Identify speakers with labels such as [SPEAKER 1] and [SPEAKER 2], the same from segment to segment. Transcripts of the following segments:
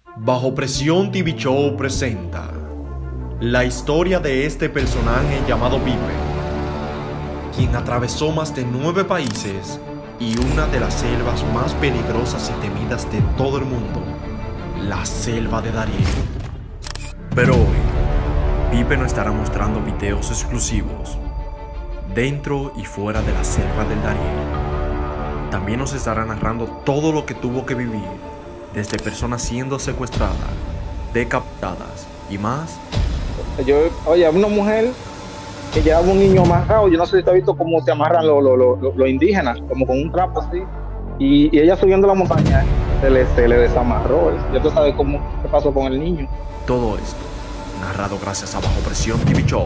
[SPEAKER 1] Bajo Presión TV Show presenta la historia de este personaje llamado Pipe, quien atravesó más de 9 países y una de las selvas más peligrosas y temidas de todo el mundo, la selva de Darién. Pero hoy, Pipe nos estará mostrando videos exclusivos dentro y fuera de la selva del Darién. También nos estará narrando todo lo que tuvo que vivir, desde personas siendo secuestradas, decapitadas y más.
[SPEAKER 2] Oye, una mujer que llevaba un niño amarrado, yo no sé si te has visto cómo se amarran los indígenas, como con un trapo así, y ella subiendo la montaña se le desamarró. Ya tú sabes qué pasó con el niño.
[SPEAKER 1] Todo esto, narrado gracias a Bajo Presión TV Show.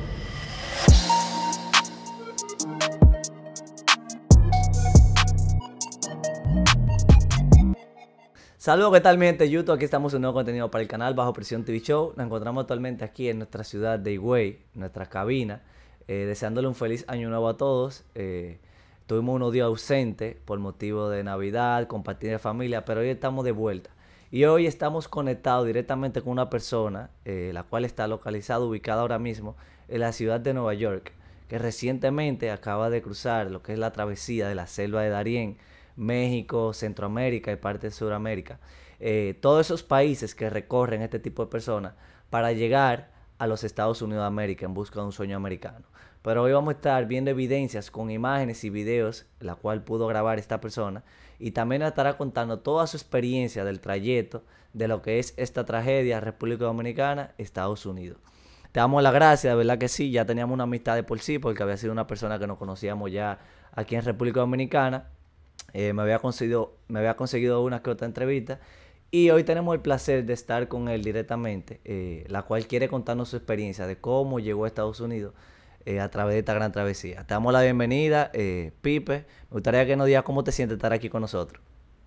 [SPEAKER 3] Saludos, ¿qué tal mi gente de YouTube? Aquí estamos en un nuevo contenido para el canal Bajo Presión TV Show. Nos encontramos actualmente aquí en nuestra ciudad de Higüey, nuestra cabina, deseándole un feliz año nuevo a todos. Tuvimos unos días ausentes por motivo de Navidad, compartir de familia, pero hoy estamos de vuelta. Y hoy estamos conectados directamente con una persona, la cual está localizada, ubicada ahora mismo en la ciudad de Nueva York, que recientemente acaba de cruzar lo que es la travesía de la selva de Darién, México, Centroamérica y parte de Sudamérica. Todos esos países que recorren este tipo de personas para llegar a los Estados Unidos de América en busca de un sueño americano. Pero hoy vamos a estar viendo evidencias con imágenes y videos, la cual pudo grabar esta persona, y también nos estará contando toda su experiencia del trayecto de lo que es esta tragedia, República Dominicana, Estados Unidos. Te damos las gracias, de verdad que sí, ya teníamos una amistad de por sí, porque había sido una persona que nos conocíamos ya aquí en República Dominicana. Me había conseguido una que otra entrevista y hoy tenemos el placer de estar con él directamente, la cual quiere contarnos su experiencia de cómo llegó a Estados Unidos a través de esta gran travesía. Te damos la bienvenida, Pipe. Me gustaría que nos digas cómo te sientes estar aquí con nosotros.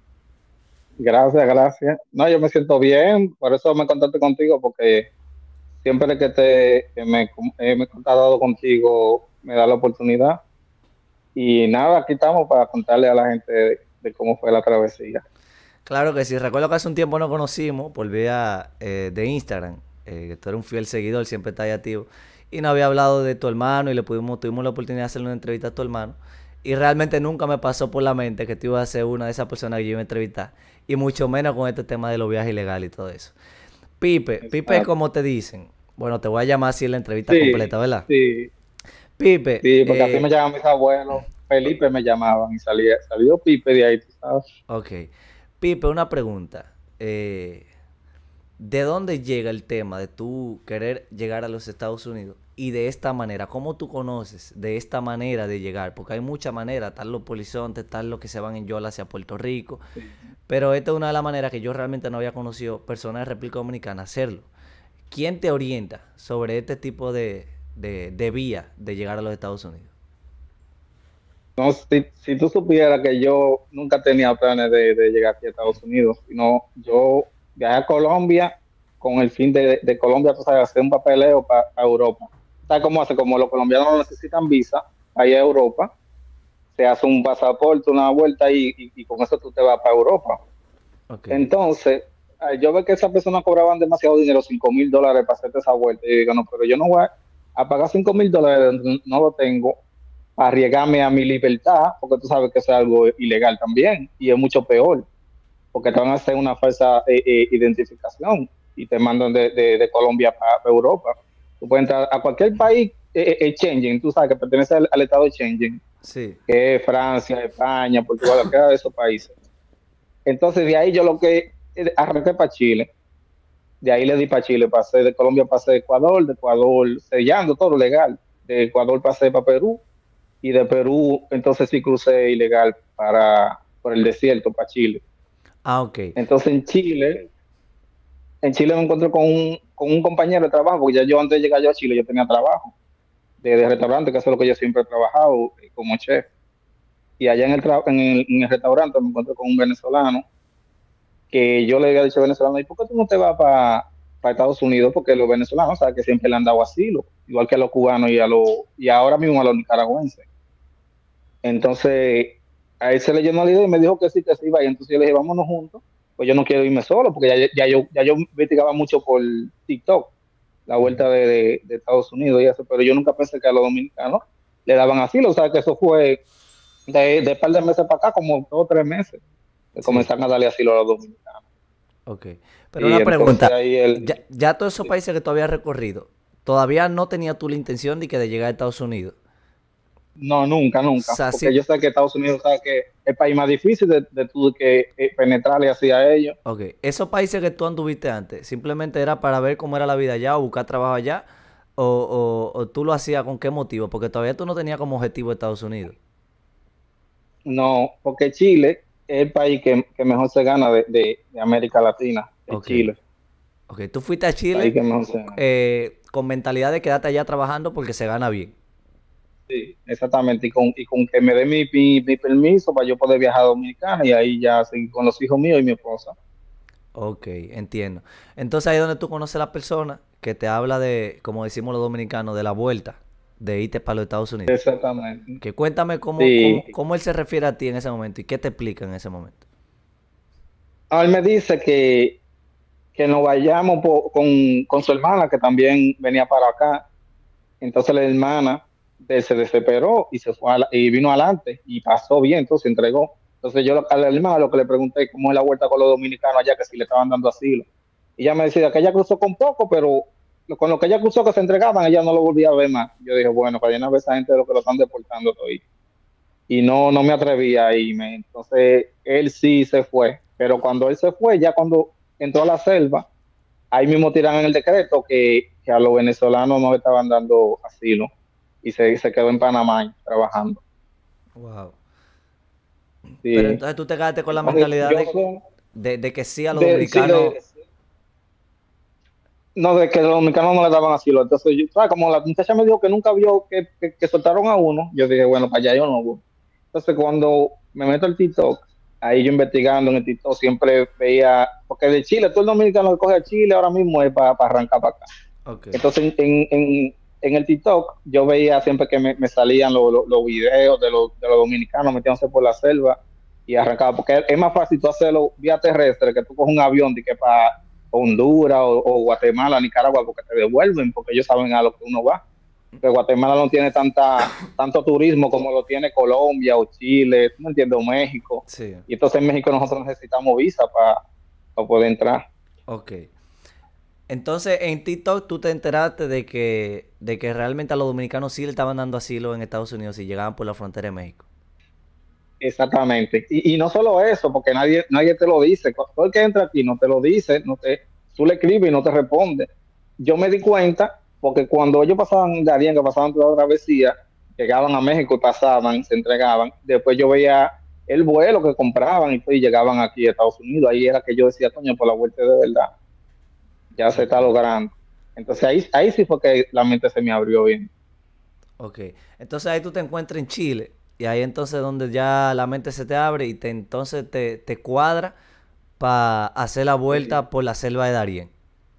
[SPEAKER 2] Gracias, gracias. No, yo me siento bien, por eso me contacté contigo, porque siempre me he contactado contigo, me da la oportunidad. Y nada, aquí estamos para contarle a la gente de cómo fue la travesía.
[SPEAKER 3] Claro que sí, recuerdo que hace un tiempo nos conocimos por vía de Instagram, que tú eres un fiel seguidor, siempre estás ahí activo, y nos había hablado de tu hermano y tuvimos la oportunidad de hacerle una entrevista a tu hermano, y realmente nunca me pasó por la mente que tú ibas a ser una de esas personas que yo iba a entrevistar, y mucho menos con este tema de los viajes ilegales y todo eso. Pipe,
[SPEAKER 2] Exacto.
[SPEAKER 3] como te dicen, bueno, te voy a llamar así en la entrevista
[SPEAKER 2] Sí,
[SPEAKER 3] completa, ¿verdad?
[SPEAKER 2] sí,
[SPEAKER 3] Pipe,
[SPEAKER 2] sí, porque así me llamaban mis abuelos, Felipe me llamaban y salió Pipe de ahí, tú sabes.
[SPEAKER 3] ok. Pipe, una pregunta. ¿De dónde llega el tema de tú querer llegar a los Estados Unidos? Y de esta manera, ¿cómo tú conoces de esta manera de llegar? Porque hay muchas maneras, están los polizontes, están los que se van en yola hacia Puerto Rico,
[SPEAKER 2] Sí.
[SPEAKER 3] pero esta es una de las maneras que yo realmente no había conocido personas de República Dominicana hacerlo. ¿Quién te orienta sobre este tipo de vía de llegar a los Estados Unidos?
[SPEAKER 2] No, si tú supieras que yo nunca tenía planes de llegar aquí a Estados Unidos, sino yo viajé a Colombia con el fin de Colombia, tú sabes, hacer un papeleo para Europa. ¿Sabes cómo hace? Como los colombianos no necesitan visa, ahí a Europa, se hace un pasaporte, una vuelta y con eso tú te vas para Europa.
[SPEAKER 3] Ok.
[SPEAKER 2] Entonces, yo veo que esas personas cobraban demasiado dinero, $5,000 para hacerte esa vuelta. Y yo digo, no, pero yo no voy a pagar $5,000, no lo tengo, para arriesgarme a mi libertad, porque tú sabes que eso es algo ilegal también, y es mucho peor, porque te van a hacer una falsa identificación y te mandan de Colombia para Europa. Tú puedes entrar a cualquier país, Schengen, tú sabes que pertenece al estado de Schengen,
[SPEAKER 3] Sí.
[SPEAKER 2] que es Francia, España, Portugal, cualquiera de esos países. Entonces, de ahí yo lo que arranqué para Chile, de ahí le di para Chile, pasé de Colombia, pasé de Ecuador sellando todo legal, de Ecuador pasé para Perú, y de Perú entonces sí crucé ilegal por el desierto para Chile.
[SPEAKER 3] Ah, ok.
[SPEAKER 2] Entonces en Chile me encontré con un compañero de trabajo, porque ya yo antes de llegar yo a Chile yo tenía trabajo de restaurante, que eso es lo que yo siempre he trabajado como chef. Y allá en el restaurante me encontré con un venezolano que yo le había dicho al venezolano, ¿y por qué tú no te vas para Estados Unidos? Porque los venezolanos, sabes que siempre le han dado asilo, igual que a los cubanos y ahora mismo a los nicaragüenses. Entonces, a él se le llenó la idea y me dijo que sí iba. Y entonces yo le dije, vámonos juntos. pues yo no quiero irme solo, porque ya yo investigaba mucho por TikTok, la vuelta de Estados Unidos y eso, pero yo nunca pensé que a los dominicanos le daban asilo, o sea, que eso fue de par de meses para acá, como 2 o 3 meses, que
[SPEAKER 3] Sí,
[SPEAKER 2] comenzaron a darle asilo a los dominicanos.
[SPEAKER 3] ok. Pero
[SPEAKER 2] Y
[SPEAKER 3] una
[SPEAKER 2] entonces
[SPEAKER 3] pregunta,
[SPEAKER 2] ahí
[SPEAKER 3] ya todos esos países que tú habías recorrido, ¿todavía no tenías tú la intención de llegar a Estados Unidos?
[SPEAKER 2] no, nunca,
[SPEAKER 3] O
[SPEAKER 2] nunca,
[SPEAKER 3] sea,
[SPEAKER 2] porque
[SPEAKER 3] sí,
[SPEAKER 2] yo sé que Estados Unidos sabe que es el país más difícil de tú que penetrarle así a ellos.
[SPEAKER 3] ok. Esos países que tú anduviste antes, ¿simplemente era para ver cómo era la vida allá o buscar trabajo allá? ¿O tú lo hacías con qué motivo? Porque todavía tú no tenías como objetivo Estados Unidos.
[SPEAKER 2] No, porque Chile es el país que mejor se gana de América Latina, es
[SPEAKER 3] Ok,
[SPEAKER 2] Chile,
[SPEAKER 3] ok. Tú fuiste a
[SPEAKER 2] el país
[SPEAKER 3] Chile
[SPEAKER 2] que mejor se gana.
[SPEAKER 3] con mentalidad de quedarte allá trabajando porque se gana bien.
[SPEAKER 2] Sí, exactamente, y con que me dé mi permiso para yo poder viajar a Dominicana y ahí ya seguir con los hijos míos y mi esposa.
[SPEAKER 3] Ok, entiendo. Entonces ahí es donde tú conoces a la persona que te habla de, como decimos los dominicanos, de la vuelta, de irte para los Estados Unidos.
[SPEAKER 2] Exactamente.
[SPEAKER 3] Que cuéntame cómo,
[SPEAKER 2] Sí.
[SPEAKER 3] cómo él se refiere a ti en ese momento y qué te explica en ese momento.
[SPEAKER 2] Él me dice que nos vayamos con su hermana, que también venía para acá. Entonces la hermana de él se desesperó y se fue y vino adelante y pasó bien, entonces se entregó. Entonces yo a la hermana lo que le pregunté cómo es la vuelta con los dominicanos allá, que si le estaban dando asilo. Y ella me decía que ella cruzó con poco, pero con lo que ella cruzó que se entregaban, ella no lo volvía a ver más. Yo dije, bueno, para llenar a esa gente de lo que lo están deportando todavía. Y no me atrevía a irme. Entonces él sí se fue, pero cuando él se fue, ya cuando entró a la selva, ahí mismo tiran en el decreto que a los venezolanos no le estaban dando asilo y se quedó en Panamá trabajando.
[SPEAKER 3] Wow. Pero
[SPEAKER 2] Sí.
[SPEAKER 3] entonces tú te quedaste con la
[SPEAKER 2] Entonces,
[SPEAKER 3] mentalidad
[SPEAKER 2] yo sé
[SPEAKER 3] de que sí a los
[SPEAKER 2] sí,
[SPEAKER 3] dominicanos.
[SPEAKER 2] no, de que los dominicanos no le daban asilo. Entonces, ¿sabes? Como la muchacha me dijo que nunca vio que soltaron a uno, yo dije, bueno, para allá yo no voy. Entonces, cuando me meto al TikTok, ahí yo investigando en el TikTok, siempre veía, porque de Chile, todo el dominicano que coge a Chile ahora mismo es para arrancar para acá.
[SPEAKER 3] Ok,
[SPEAKER 2] Entonces, en el TikTok, yo veía siempre que me salían los videos de los dominicanos metiéndose por la selva y arrancaba, porque es más fácil tú hacerlo vía terrestre, que tú coges un avión de que para Honduras o Guatemala, Nicaragua, porque te devuelven, porque ellos saben a lo que uno va. Que Guatemala no tiene tanto turismo como lo tiene Colombia o Chile, ¿tú me entiendes? O México.
[SPEAKER 3] sí,
[SPEAKER 2] Y entonces en México nosotros necesitamos visa para poder entrar.
[SPEAKER 3] ok. Entonces en TikTok tú te enteraste de que realmente a los dominicanos sí le estaban dando asilo en Estados Unidos si llegaban por la frontera de México.
[SPEAKER 2] Exactamente. Y no solo eso, porque nadie te lo dice. Todo el que entra aquí no te lo dice, tú le escribes y no te responde. Yo me di cuenta porque cuando ellos pasaban de Arién, que pasaban toda la travesía, llegaban a México y pasaban, se entregaban. Después yo veía el vuelo que compraban y llegaban aquí a Estados Unidos. Ahí era que yo decía, coño, por la vuelta de verdad, ya se
[SPEAKER 3] Ok,
[SPEAKER 2] está logrando. Entonces ahí sí fue que la mente se me abrió bien.
[SPEAKER 3] ok. Entonces ahí tú te encuentras en Chile y ahí entonces donde ya la mente se te abre y entonces te cuadra para hacer la
[SPEAKER 2] Sí,
[SPEAKER 3] vuelta por la selva de Darién.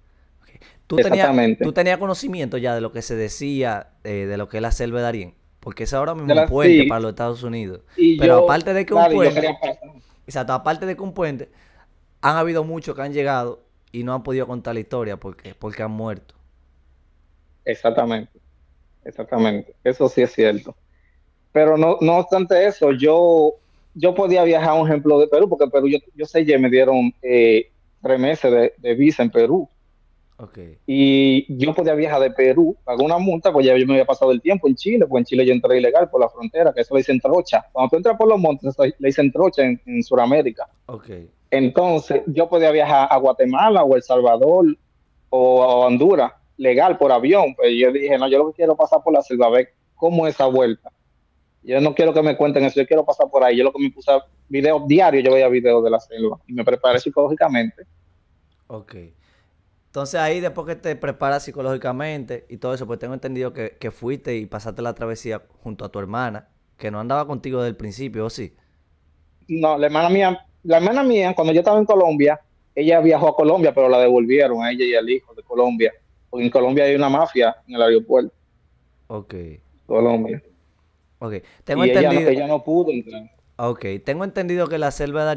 [SPEAKER 3] Tú
[SPEAKER 2] exactamente.
[SPEAKER 3] tenías conocimiento ya de lo que se decía de lo que es la selva de Darién, porque es ahora mismo un puente
[SPEAKER 2] Sí,
[SPEAKER 3] para los Estados Unidos.
[SPEAKER 2] y
[SPEAKER 3] Pero
[SPEAKER 2] yo,
[SPEAKER 3] aparte de que un
[SPEAKER 2] claro, y yo
[SPEAKER 3] puente,
[SPEAKER 2] quería pasar.
[SPEAKER 3] exacto, aparte de que un puente, han habido muchos que han llegado y no han podido contar la historia porque han muerto.
[SPEAKER 2] Exactamente, exactamente. Eso sí es cierto. Pero no obstante eso, yo podía viajar a un ejemplo de Perú, porque Perú, yo sé que me dieron 3 meses de visa en Perú.
[SPEAKER 3] Ok,
[SPEAKER 2] Y yo podía viajar de Perú, pagué una multa, pues ya yo me había pasado el tiempo en Chile, pues en Chile yo entré ilegal por la frontera, que eso le dicen trocha. Cuando tú entras por los montes, eso le dicen trocha en Sudamérica.
[SPEAKER 3] ok,
[SPEAKER 2] Entonces, yo podía viajar a Guatemala o El Salvador o a Honduras, legal, por avión. Pues yo dije, no, yo lo que quiero pasar por la selva, a ver cómo es esa vuelta. Yo no quiero que me cuenten eso, yo quiero pasar por ahí. Yo lo que me puse a videos diarios, yo veía videos de la selva y me preparé psicológicamente.
[SPEAKER 3] ok. Entonces ahí después que te preparas psicológicamente y todo eso, pues tengo entendido que fuiste y pasaste la travesía junto a tu hermana, que no andaba contigo desde el principio, ¿o sí?
[SPEAKER 2] No, la hermana mía, cuando yo estaba en Colombia, ella viajó a Colombia, pero la devolvieron a ella y al hijo de Colombia. Porque en Colombia hay una mafia en el aeropuerto,
[SPEAKER 3] Ok,
[SPEAKER 2] Colombia.
[SPEAKER 3] ok. Tengo
[SPEAKER 2] Y ella no,
[SPEAKER 3] entendido,
[SPEAKER 2] ella no pudo entrar.
[SPEAKER 3] ok, tengo entendido que la selva de Darién,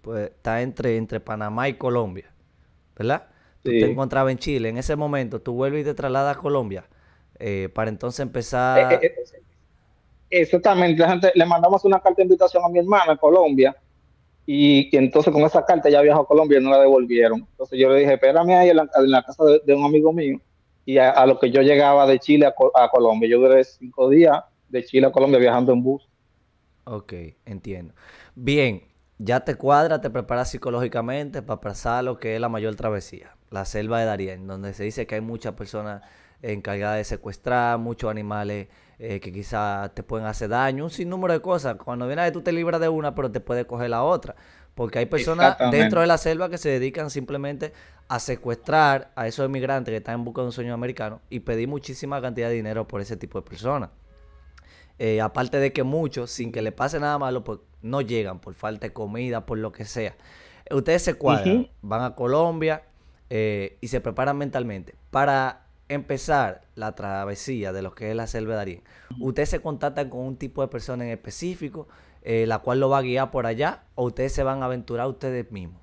[SPEAKER 3] pues está entre Panamá y Colombia, ¿verdad? Tú te
[SPEAKER 2] Sí.
[SPEAKER 3] encontrabas en Chile. En ese momento, tú vuelves y te trasladas a Colombia para entonces
[SPEAKER 2] Eh, eh,
[SPEAKER 3] empezar.
[SPEAKER 2] eh, Exactamente, la gente, le mandamos una carta de invitación a mi hermana en Colombia y entonces con esa carta ya viajó a Colombia y no la devolvieron. Entonces yo le dije, espérame ahí en la casa de un amigo mío y a lo que yo llegaba de Chile a Colombia. Yo duré 5 días de Chile a Colombia viajando en bus.
[SPEAKER 3] Ok, entiendo. Bien, ya te cuadra, te preparas psicológicamente para pasar lo que es la mayor travesía, la selva de Darién, donde se dice que hay muchas personas encargadas de secuestrar, muchos animales que quizás te pueden hacer daño, un sinnúmero de cosas. Cuando vienes tú te libras de una, pero te puede coger la otra. Porque hay personas dentro
[SPEAKER 2] Exactamente.
[SPEAKER 3] de la selva que se dedican simplemente a secuestrar a esos inmigrantes que están en busca de un sueño americano y pedir muchísima cantidad de dinero por ese tipo de personas. Aparte de que muchos, sin que le pase nada malo, pues no llegan por falta de comida, por lo que sea. Ustedes se cuadran,
[SPEAKER 2] Ujú.
[SPEAKER 3] van a Colombia y se preparan mentalmente. Para empezar la travesía de lo que es la selva de Darién, ustedes se contactan con un tipo de persona en específico, la cual lo va a guiar por allá, o ustedes se van a aventurar ustedes mismos.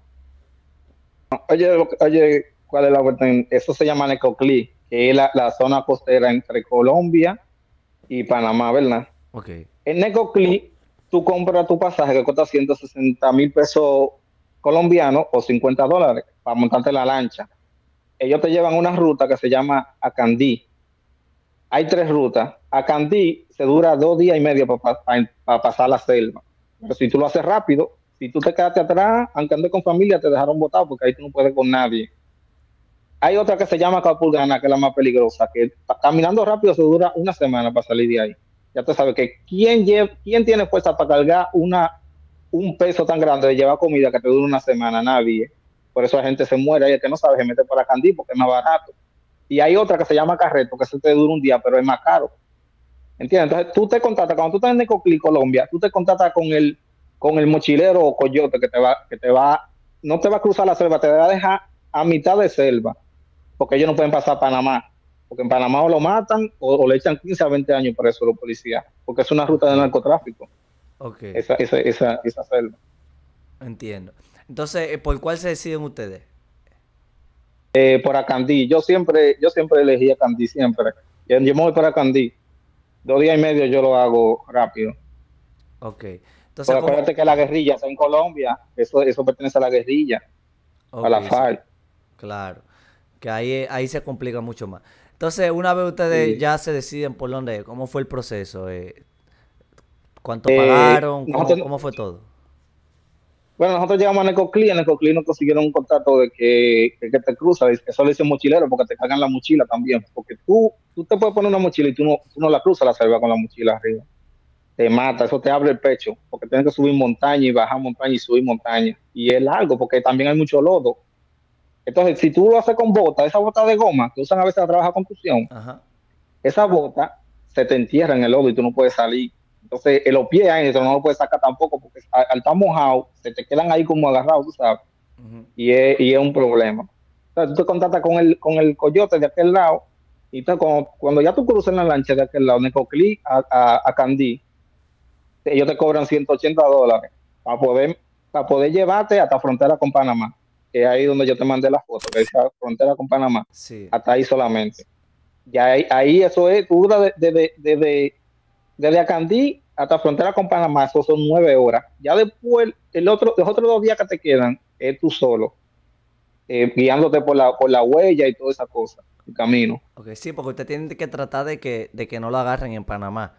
[SPEAKER 2] Oye, oye, ¿cuál es la vuelta? Eso se llama Necoclí, que es la zona costera entre Colombia y Panamá, ¿verdad?
[SPEAKER 3] Ok,
[SPEAKER 2] En Necoclí, tú compras tu pasaje que cuesta 160,000 pesos colombianos o $50 para montarte en la lancha. Ellos te llevan una ruta que se llama Acandí. Hay 3 rutas. Acandí se dura 2 días y medio para pasar la selva. Pero si tú lo haces rápido, si tú te quedaste atrás, aunque andes con familia, te dejaron botado porque ahí tú no puedes con nadie. Hay otra que se llama Capulgana, que es la más peligrosa, que caminando rápido se dura una semana para salir de ahí. Ya tú sabes que quién tiene fuerza para cargar un peso tan grande de llevar comida que te dure una semana, nadie. Por eso la gente se muere y el que no sabe se mete para Candí porque es más barato. Y hay otra que se llama Carreto, que se te dura un día, pero es más caro. ¿Entiendes? Entonces tú te contactas, cuando tú estás en Necoclí, Colombia, tú te contactas con el mochilero o coyote que te va, no te va a cruzar la selva, te va a dejar a mitad de selva porque ellos no pueden pasar a Panamá, porque en Panamá o lo matan o le echan 15 a 20 años por eso los policías, porque es una ruta
[SPEAKER 3] ok,
[SPEAKER 2] de narcotráfico,
[SPEAKER 3] ok,
[SPEAKER 2] esa selva.
[SPEAKER 3] entiendo. Entonces, ¿por cuál se deciden ustedes?
[SPEAKER 2] Por Acandí, yo siempre elegí Acandí, siempre. Yo me voy para Acandí, 2 días y medio yo lo hago rápido.
[SPEAKER 3] Ok, entonces,
[SPEAKER 2] Porque
[SPEAKER 3] ¿cómo?
[SPEAKER 2] acuérdate que la guerrilla está en Colombia, eso pertenece a la guerrilla, a
[SPEAKER 3] Ok,
[SPEAKER 2] la
[SPEAKER 3] sí,
[SPEAKER 2] FARC.
[SPEAKER 3] claro. Que ahí se complica mucho más. Entonces, una vez ustedes
[SPEAKER 2] Sí.
[SPEAKER 3] ya se deciden por dónde, ¿cómo fue el proceso? ¿Cuánto pagaron? ¿Cómo,
[SPEAKER 2] Nosotros,
[SPEAKER 3] cómo fue todo?
[SPEAKER 2] Bueno, nosotros llegamos a Necoclí nos consiguieron un contrato de que te cruza, eso le dicen mochilero porque te cargan la mochila también, porque tú te puedes poner una mochila y tú no la cruzas la selva con la mochila arriba, te mata, eso te abre el pecho, porque tienes que subir montaña y bajar montaña y subir montaña, y es largo porque también hay mucho lodo. Entonces, si tú lo haces con botas, esa bota de goma que usan a veces a trabajar construcción,
[SPEAKER 3] Ajá.
[SPEAKER 2] esa bota se te entierra en el lodo y tú no puedes salir. Entonces, los pies ahí no lo puedes sacar tampoco porque al estar mojado, se te quedan ahí como agarrados, tú sabes,
[SPEAKER 3] Ujú.
[SPEAKER 2] y es un problema. Entonces, tú te contactas con el coyote de aquel lado, y entonces, cuando ya tú cruzas en la lancha de aquel lado, de Coclí a Candí, ellos te cobran $180 para poder llevarte hasta frontera con Panamá, que es ahí donde yo te mandé la foto, que dice frontera con Panamá,
[SPEAKER 3] Sí.
[SPEAKER 2] hasta ahí solamente. Ya ahí eso es, tú duras desde Acandí hasta frontera con Panamá, eso son 9 horas. Ya después, los otros 2 días que te quedan, es tú solo, guiándote por la huella y toda esa cosa, el camino.
[SPEAKER 3] Ok, sí, porque usted tiene que tratar de que no lo agarren en Panamá.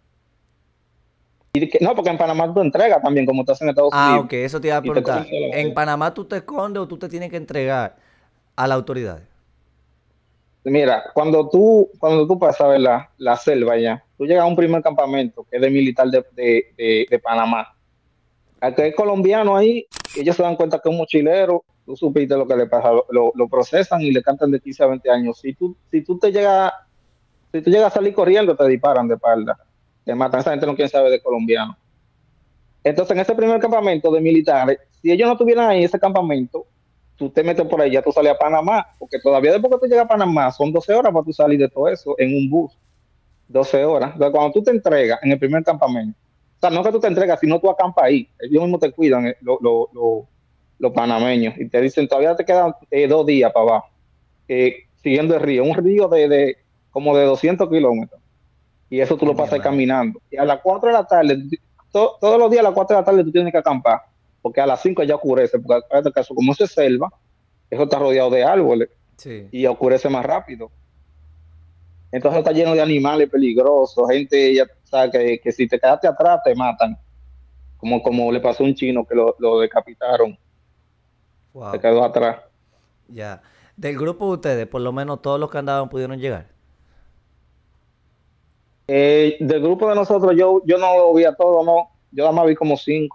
[SPEAKER 2] No, porque en Panamá tú entregas también, como estás en Estados
[SPEAKER 3] Ah,
[SPEAKER 2] Unidos,
[SPEAKER 3] ok, eso te iba a
[SPEAKER 2] y te cogen
[SPEAKER 3] preguntar.
[SPEAKER 2] solo
[SPEAKER 3] ¿En
[SPEAKER 2] allá.
[SPEAKER 3] Panamá tú te escondes o tú te tienes que entregar a las autoridades?
[SPEAKER 2] Mira, cuando tú pasas ver la selva ya, tú llegas a un primer campamento que es de militar de Panamá. Al que es colombiano ahí, ellos se dan cuenta que es un mochilero, tú supiste lo que le pasa, lo procesan y le cantan de 15 a 20 años. Si tú llegas a salir corriendo, te disparan de espalda, te matan. Esa gente no quiere saber de colombiano. Entonces, en ese primer campamento de militares, si ellos no estuvieran ahí en ese campamento, tú te metes por ahí, ya tú sales a Panamá, porque todavía después que tú llegas a Panamá, son 12 horas para tú salir de todo eso en un bus, 12 horas. Entonces, cuando tú te entregas en el primer campamento, o sea, no que tú te entregas, sino tú acampas ahí, ellos mismos te cuidan, los panameños, y te dicen, todavía te quedan 2 días para abajo, siguiendo el río, un río de como de 200 kilómetros, y eso tú
[SPEAKER 3] Ay,
[SPEAKER 2] lo
[SPEAKER 3] mi
[SPEAKER 2] pasas
[SPEAKER 3] hermano.
[SPEAKER 2] caminando. Y a las 4 de la tarde, todos los días a las 4 de la tarde tú tienes que acampar, porque a las 5 ya oscurece, porque acuérdate que eso, como eso es selva, eso está rodeado de árboles,
[SPEAKER 3] Sí.
[SPEAKER 2] y oscurece más rápido. Entonces está lleno de animales peligrosos, gente, ya sabes, que si te quedaste atrás te matan, como le pasó a un chino que lo decapitaron, se
[SPEAKER 3] Wow.
[SPEAKER 2] quedó atrás.
[SPEAKER 3] Ya. Del grupo de ustedes, por lo menos todos los que andaban pudieron llegar.
[SPEAKER 2] Del grupo de nosotros, yo no lo vi a todo, no. Yo nada más vi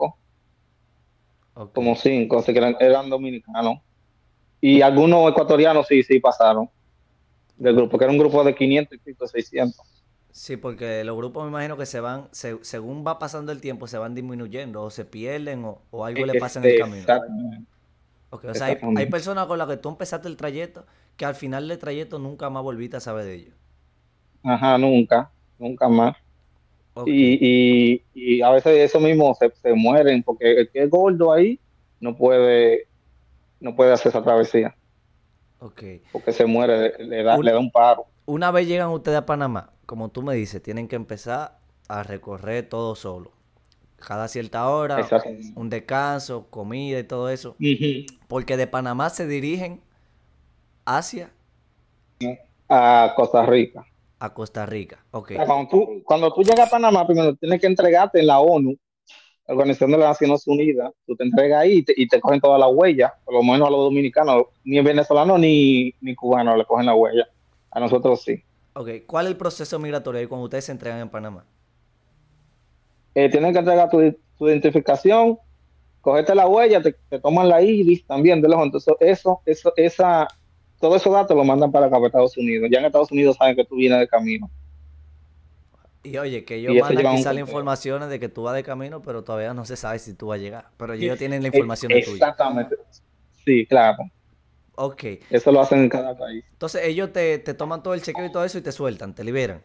[SPEAKER 3] Ok.
[SPEAKER 2] como cinco, así que eran dominicanos. Y algunos ecuatorianos sí pasaron del
[SPEAKER 3] Ok.
[SPEAKER 2] grupo, que era un grupo de 500 y pico, 600.
[SPEAKER 3] Sí, porque los grupos me imagino que se van, según va pasando el tiempo, se van disminuyendo o se pierden o algo le pasa en el camino.
[SPEAKER 2] Exactamente,
[SPEAKER 3] Ok, o sea, hay
[SPEAKER 2] exactamente.
[SPEAKER 3] personas con las que tú empezaste el trayecto que al final del trayecto nunca más volviste a saber de ellos.
[SPEAKER 2] Ajá, nunca más.
[SPEAKER 3] Ok,
[SPEAKER 2] Y a veces eso mismo se mueren, porque el que es gordo ahí no puede hacer esa travesía,
[SPEAKER 3] ok.
[SPEAKER 2] porque se muere, le
[SPEAKER 3] Un-
[SPEAKER 2] da un paro.
[SPEAKER 3] una vez llegan ustedes a Panamá, como tú me dices, tienen que empezar a recorrer todo solo. Cada cierta hora,
[SPEAKER 2] Exactamente.
[SPEAKER 3] un descanso, comida y todo eso.
[SPEAKER 2] Ujú.
[SPEAKER 3] Porque de Panamá se dirigen hacia
[SPEAKER 2] A Costa Rica.
[SPEAKER 3] a Costa Rica. Ok.
[SPEAKER 2] Sea, cuando tú llegas a Panamá, primero tienes que entregarte en la ONU, la Organización de las Naciones Unidas. Tú te entregas ahí y te cogen todas las huellas, por lo menos a los dominicanos, ni venezolanos ni cubanos le cogen la huella. A nosotros sí.
[SPEAKER 3] Ok, ¿cuál es el proceso migratorio ahí cuando ustedes se entregan en Panamá?
[SPEAKER 2] Tienen que entregar tu identificación, cogerte la huella, te toman la iris también de lejos. Entonces, todos esos datos los mandan para acá, para Estados Unidos. Ya en Estados Unidos saben que tú vienes de camino.
[SPEAKER 3] Y oye, que ellos
[SPEAKER 2] Y eso
[SPEAKER 3] mandan
[SPEAKER 2] lleva un
[SPEAKER 3] quizá las
[SPEAKER 2] conteo.
[SPEAKER 3] informaciones de que tú vas de camino, pero todavía no se sabe si tú vas a llegar. Pero ellos
[SPEAKER 2] Sí,
[SPEAKER 3] tienen la información de tuya.
[SPEAKER 2] exactamente. Sí, claro.
[SPEAKER 3] Ok.
[SPEAKER 2] Eso lo hacen en cada país.
[SPEAKER 3] Entonces ellos te toman todo el chequeo y todo eso y te sueltan, te liberan.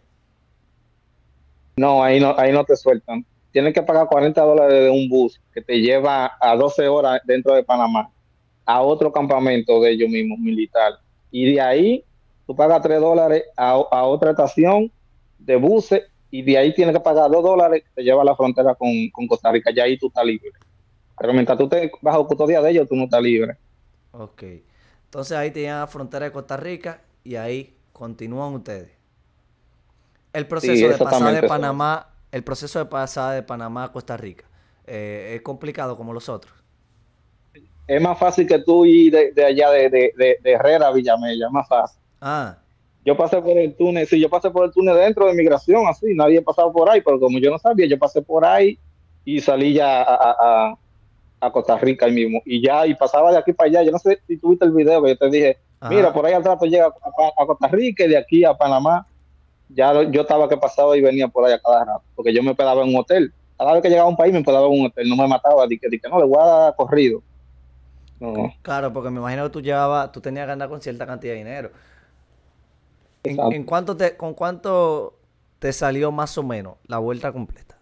[SPEAKER 2] No, ahí no te sueltan. Tienes que pagar $40 de un bus que te lleva a 12 horas dentro de Panamá a otro campamento de ellos mismos, militar. Y de ahí tú pagas $3 a otra estación de buses y de ahí tienes que pagar $2 que te lleva a la frontera con Costa Rica. Ya ahí tú estás libre. Pero mientras tú estés bajo custodia de ellos, tú no estás libre.
[SPEAKER 3] Ok. Entonces ahí te llegan a la frontera de Costa Rica y ahí continúan ustedes. El
[SPEAKER 2] Sí,
[SPEAKER 3] proceso de pasar de
[SPEAKER 2] exactamente eso.
[SPEAKER 3] Panamá, el proceso de pasar de Panamá a Costa Rica, es complicado como los otros.
[SPEAKER 2] Es más fácil que tú ir de allá de Herrera a Villamella, es más fácil.
[SPEAKER 3] Ah,
[SPEAKER 2] Yo pasé por el túnel, sí, yo pasé por el túnel dentro de migración, así, nadie ha pasado por ahí, pero como yo no sabía, yo pasé por ahí y salí ya a Costa Rica ahí mismo. Y ya, y pasaba de aquí para allá. Yo no sé si tuviste el video que yo te dije, mira,
[SPEAKER 3] ajá.
[SPEAKER 2] por ahí atrás tú llegas a Costa Rica y de aquí a Panamá. Yo estaba que pasaba y venía por ahí a cada rato, porque yo me hospedaba en un hotel. Cada vez que llegaba a un país me hospedaba en un hotel, no me mataba, di que no, le voy a dar corrido. No,
[SPEAKER 3] Claro, porque me imagino que tú tenías que andar con cierta cantidad de dinero. En
[SPEAKER 2] exacto.
[SPEAKER 3] con cuánto te salió más o menos la vuelta completa?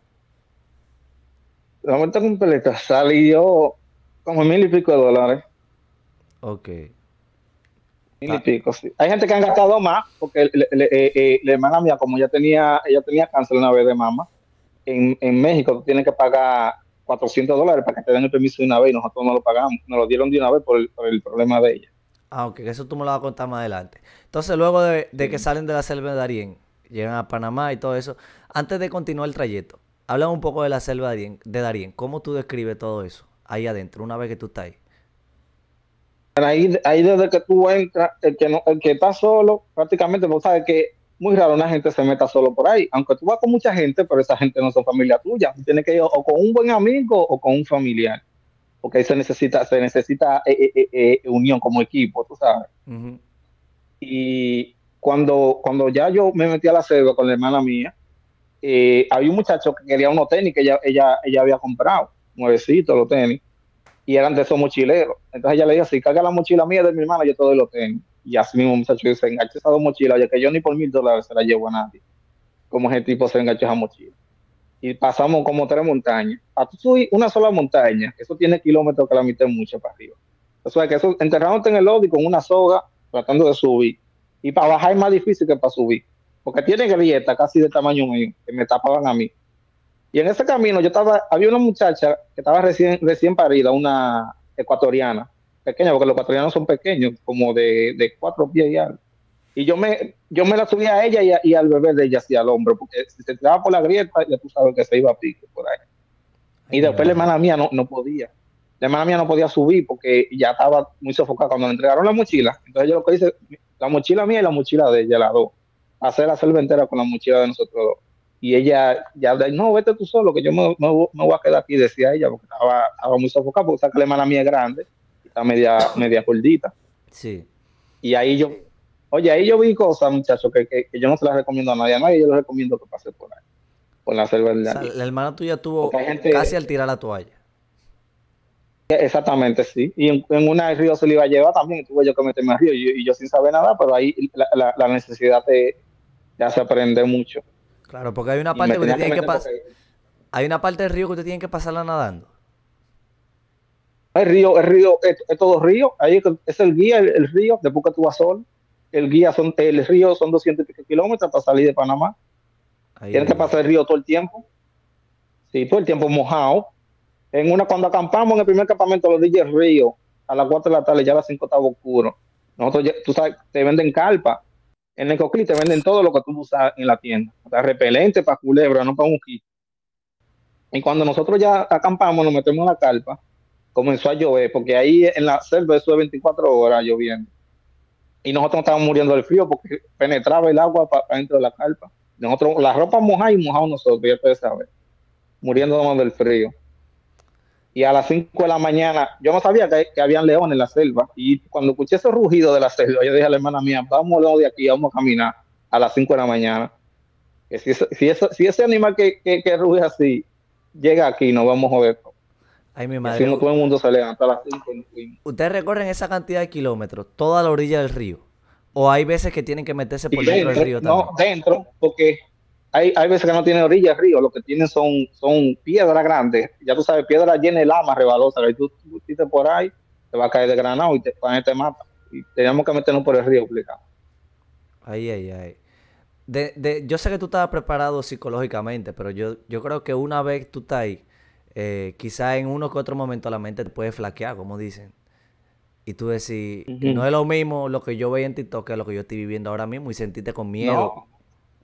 [SPEAKER 2] La vuelta completa salió como 1,000 y pico de dólares.
[SPEAKER 3] Ok.
[SPEAKER 2] 1,000 y pico, sí. Hay gente que han gastado más, porque la hermana mía, como ella tenía cáncer una vez de mama, en México tú tienes que pagar $400 para que te den el permiso de una vez y nosotros no lo pagamos, nos lo dieron de una vez por el problema de ella.
[SPEAKER 3] Ah, ok, eso tú me lo vas a contar más adelante. Entonces, luego de que
[SPEAKER 2] Sí.
[SPEAKER 3] salen de la selva de Darién, llegan a Panamá y todo eso, antes de continuar el trayecto, habla un poco de la selva de Darién. ¿Cómo tú describes todo eso ahí adentro, una vez que tú estás ahí?
[SPEAKER 2] Ahí desde que tú entras, el que está solo, prácticamente, vos sabes que muy raro una gente se meta solo por ahí, aunque tú vas con mucha gente, pero esa gente no son familia tuya, tú tienes que ir o con un buen amigo o con un familiar, porque ahí se necesita unión como equipo, tú sabes.
[SPEAKER 3] Ujú.
[SPEAKER 2] Y cuando ya yo me metí a la selva con la hermana mía, había un muchacho que quería unos tenis que ella había comprado, nuevecitos los tenis, y eran de esos mochileros. Entonces ella le dijo, si carga la mochila mía de mi hermana, yo te doy los tenis. Y así mismo muchacho dice, engancha esas dos mochilas, oye, que yo ni por $1,000 se la llevo a nadie. Como ese tipo se engancha esa mochila. y pasamos como 3 montañas. Para tú subir una sola montaña, eso tiene kilómetros que la mitad es mucho para arriba. O sea que eso, enterrándote en el lodo y con una soga, tratando de subir. Y para bajar es más difícil que para subir. Porque tiene grietas casi de tamaño mío, que me tapaban a mí. Y en ese camino había una muchacha que estaba recién parida, una ecuatoriana, pequeña, porque los ecuatorianos son pequeños, como de 4 pies y algo. Y yo me la subía a ella y al bebé de ella hacia el hombro, porque si se tiraba por la grieta, ya tú sabes que se iba a pique por ahí.
[SPEAKER 3] Ay,
[SPEAKER 2] Y
[SPEAKER 3] mi
[SPEAKER 2] después la
[SPEAKER 3] madre.
[SPEAKER 2] hermana mía no podía. La hermana mía no podía subir porque ya estaba muy sofocada. Cuando le entregaron la mochila, entonces yo lo que hice, la mochila mía y la mochila de ella, las dos, hacer la selva entera con la mochila de nosotros dos. Y ella ya, no, vete tú solo, que yo me voy a quedar aquí, decía ella, porque estaba muy sofocada, porque sabe que la hermana mía es grande, y está media gordita.
[SPEAKER 3] Sí.
[SPEAKER 2] Y ahí yo vi cosas, muchachos, que yo no se las recomiendo a nadie, yo les recomiendo que pase por ahí, por la selva
[SPEAKER 3] O
[SPEAKER 2] del
[SPEAKER 3] sea,
[SPEAKER 2] Darién.
[SPEAKER 3] la hermana tuya
[SPEAKER 2] Porque
[SPEAKER 3] tuvo
[SPEAKER 2] hay
[SPEAKER 3] casi
[SPEAKER 2] gente,
[SPEAKER 3] al tirar la toalla.
[SPEAKER 2] exactamente, sí. Y en una el río se le iba a llevar también, y tuve yo que meterme al río, y yo sin saber nada, pero ahí la necesidad te hace aprender mucho.
[SPEAKER 3] Claro, porque hay una
[SPEAKER 2] Y
[SPEAKER 3] parte
[SPEAKER 2] me
[SPEAKER 3] que usted
[SPEAKER 2] tenía que
[SPEAKER 3] tiene que
[SPEAKER 2] meter
[SPEAKER 3] pasar.
[SPEAKER 2] porque
[SPEAKER 3] Hay una parte del río que usted tiene que pasarla nadando.
[SPEAKER 2] el río es todo río, ahí es el guía, el río, después que tú vas solo. El río son 200 y pico kilómetros para salir de Panamá.
[SPEAKER 3] Ay,
[SPEAKER 2] Tienes que
[SPEAKER 3] ay, ay.
[SPEAKER 2] pasar el río todo el tiempo, sí, todo el tiempo mojado. Cuando acampamos en el primer campamento, los DJ Río, a las 4 de la tarde, ya a las 5 estaba oscuro. Nosotros, tú sabes, te venden carpa. En el Coquí te venden todo lo que tú usas en la tienda. O sea, repelente para culebra, no para mosquito. Y cuando nosotros ya acampamos, nos metemos en la carpa, comenzó a llover, porque ahí en la selva eso es 24 horas lloviendo. Y nosotros estábamos muriendo del frío porque penetraba el agua para dentro de la carpa. Nosotros, la ropa mojada y mojado nosotros, ya ustedes saben, muriéndonos del frío. Y a las 5 de la mañana, yo no sabía que habían leones en la selva. Y cuando escuché ese rugido de la selva, yo dije a la hermana mía, vamos de aquí, vamos a caminar a las 5 de la mañana. Que si ese animal que ruge así llega aquí, nos vamos a joder.
[SPEAKER 3] Ay, mi
[SPEAKER 2] Y así
[SPEAKER 3] madre.
[SPEAKER 2] no todo el mundo se levanta a las 5 y nos fuimos.
[SPEAKER 3] Ustedes recorren esa cantidad de kilómetros, toda la orilla del río. O hay veces que tienen que meterse por
[SPEAKER 2] Y
[SPEAKER 3] dentro del
[SPEAKER 2] dentro,
[SPEAKER 3] río
[SPEAKER 2] no,
[SPEAKER 3] también.
[SPEAKER 2] dentro, porque hay veces que no tiene orilla el río, lo que tienen son piedras grandes. Ya tú sabes, piedras llenas de lama rebalosa. Que tú metiste por ahí, te va a caer de granado y te mata. Y teníamos que meternos por el río, explicado.
[SPEAKER 3] Ay, ay, ay. Yo sé que tú estabas preparado psicológicamente, pero yo creo que una vez tú estás ahí, quizá en uno que otro momento la mente te puede flaquear, como dicen. Y tú decís, no
[SPEAKER 2] Ujú.
[SPEAKER 3] es lo mismo lo que yo veía en TikTok que lo que yo estoy viviendo ahora mismo y sentirte con miedo.
[SPEAKER 2] No,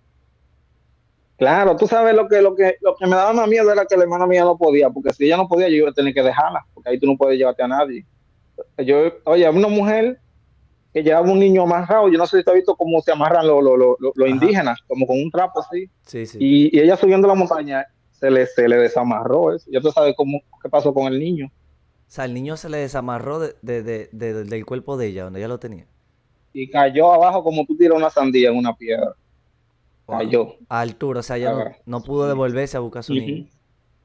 [SPEAKER 2] claro, tú sabes lo que me daba más miedo era que la hermana mía no podía, porque si ella no podía, yo iba a tener que dejarla, porque ahí tú no puedes llevarte a nadie. Oye, una mujer que llevaba un niño amarrado, yo no sé si te has visto cómo se amarran los
[SPEAKER 3] Ajá.
[SPEAKER 2] indígenas, como con un trapo así,
[SPEAKER 3] Sí, sí.
[SPEAKER 2] y ella subiendo la montaña se le desamarró eso. Ya tú sabes qué pasó con el niño,
[SPEAKER 3] O sea, el niño se le desamarró del cuerpo de ella, donde ella lo tenía.
[SPEAKER 2] y cayó abajo como tú tiras una sandía en una piedra,
[SPEAKER 3] Wow.
[SPEAKER 2] cayó.
[SPEAKER 3] A altura, o sea, ella no,
[SPEAKER 2] Ah,
[SPEAKER 3] no pudo devolverse a buscar a su niño.
[SPEAKER 2] ujú.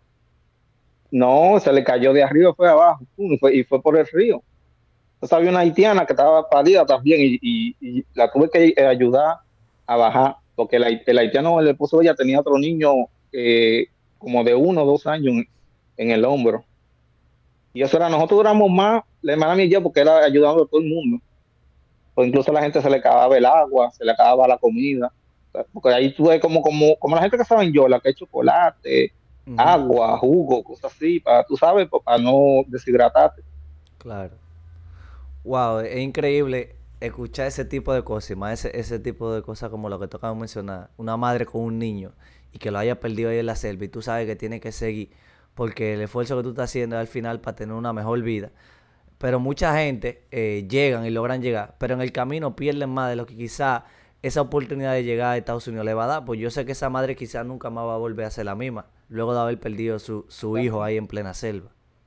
[SPEAKER 2] No, se le cayó de arriba, fue abajo, pum, y fue por el río. Entonces había una haitiana que estaba pálida también y la tuve que ayudar a bajar, porque el haitiano, el esposo de ella, tenía otro niño como de 1 o 2 años en el hombro. Y eso era, nosotros duramos más, la hermana mía y yo, porque era ayudando a todo el mundo. O incluso a la gente se le acababa el agua, se le acababa la comida. O sea, porque ahí tuve como la gente que sabe en Yola, que hay chocolate,
[SPEAKER 3] Ujú.
[SPEAKER 2] agua, jugo, cosas así, tú sabes, para no deshidratarte.
[SPEAKER 3] Claro. Wow, es increíble escuchar ese tipo de cosas, y más ese tipo de cosas como lo que tocamos mencionar. Una madre con un niño y que lo haya perdido ahí en la selva y tú sabes que tiene que seguir porque el esfuerzo que tú estás haciendo es al final para tener una mejor vida. Pero mucha gente llegan y logran llegar, pero en el camino pierden más de lo que quizá esa oportunidad de llegar a Estados Unidos le va a dar. Pues yo sé que esa madre quizá nunca más va a volver a ser la misma, luego de haber perdido su hijo ahí en plena selva.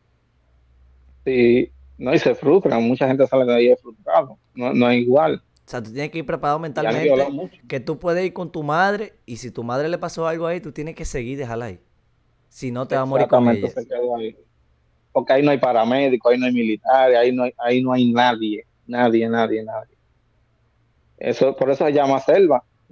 [SPEAKER 2] Sí, no, y se frustran, mucha gente sale de ahí frustrado, no es igual,
[SPEAKER 3] O sea, tú tienes que ir preparado
[SPEAKER 2] y han violado
[SPEAKER 3] mentalmente,
[SPEAKER 2] mucho.
[SPEAKER 3] que tú puedes ir con tu madre y si tu madre le pasó algo ahí, tú tienes que seguir y dejarla ahí. Si no, te va a morir con
[SPEAKER 2] Exactamente,
[SPEAKER 3] ella.
[SPEAKER 2] se quedó ahí. Porque ahí no hay paramédicos, ahí no hay militares, ahí no hay nadie, nadie, nadie, nadie. Por eso se llama selva.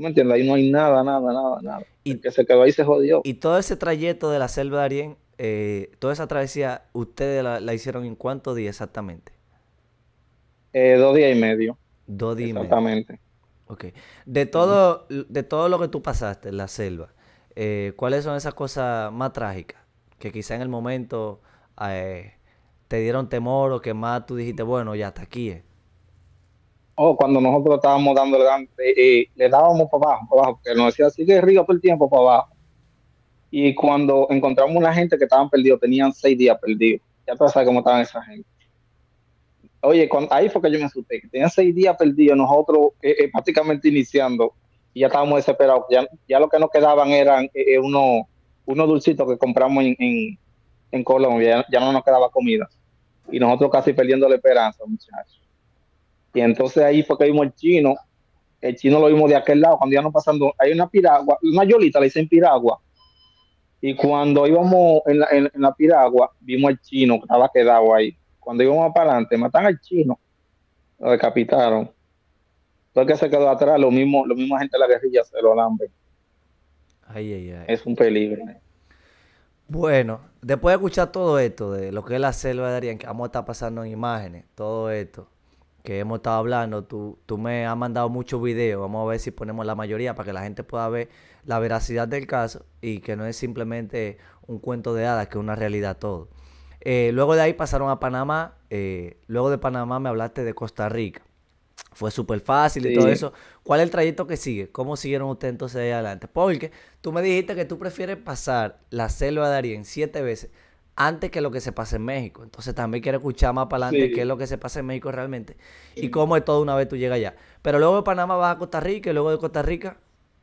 [SPEAKER 2] ¿Me entiendes? Ahí no hay nada, nada, nada, nada. El
[SPEAKER 3] Y,
[SPEAKER 2] que se quedó ahí se jodió.
[SPEAKER 3] y todo ese trayecto de la selva de Darién, toda esa travesía, ¿ustedes la hicieron en cuántos días exactamente?
[SPEAKER 2] 2 días y medio,
[SPEAKER 3] 2 días y medio.
[SPEAKER 2] exactamente.
[SPEAKER 3] Ok.
[SPEAKER 2] Ujú.
[SPEAKER 3] De todo lo que tú pasaste en la selva, ¿cuáles son esas cosas más trágicas? Que quizá en el momento eh, te dieron temor o que más tú dijiste, bueno, ya hasta aquí es.
[SPEAKER 2] O cuando nosotros estábamos dándole, le dábamos para abajo, porque nos decía, sigue río todo el tiempo para abajo. Y cuando encontramos una gente que estaban perdidos, tenían 6 días perdidos. Ya tú sabes cómo estaban esa gente. Oye, ahí fue que yo me asusté, que tenían 6 días perdidos, nosotros prácticamente iniciando, y ya estábamos desesperados. Ya lo que nos quedaban eran unos dulcitos que compramos en Colombia, ya no nos quedaba comida. Y nosotros casi perdiendo la esperanza, muchachos. Y entonces ahí fue que vimos el chino lo vimos de aquel lado, cuando íbamos pasando, hay una piragua, una yolita, le dicen piragua, y cuando íbamos en la piragua, vimos al chino que estaba quedado ahí. Cuando íbamos para adelante, matan al chino, lo decapitaron. Todo el que se quedó atrás, lo mismo gente de la guerrilla se lo lambe.
[SPEAKER 3] Ay, ay, ay.
[SPEAKER 2] Es un peligro.
[SPEAKER 3] Bueno, después de escuchar todo esto, de lo que es la selva de Darién, que vamos a estar pasando en imágenes, todo esto que hemos estado hablando, tú me has mandado muchos videos, vamos a ver si ponemos la mayoría para que la gente pueda ver la veracidad del caso y que no es simplemente un cuento de hadas, que es una realidad todo. Luego de ahí pasaron a Panamá, luego de Panamá me hablaste de Costa Rica. Fue súper fácil y todo
[SPEAKER 2] Sí,
[SPEAKER 3] eso. ¿Cuál es el trayecto que sigue? ¿Cómo siguieron ustedes entonces ahí adelante? Porque tú me dijiste que tú prefieres pasar la selva de Darién 7 veces antes que lo que se pasa en México. Entonces también quiero escuchar más para adelante qué es
[SPEAKER 2] sí.
[SPEAKER 3] lo que se pasa en México realmente y cómo es todo una vez tú llegas allá. Pero luego de Panamá vas a Costa Rica y luego de Costa Rica.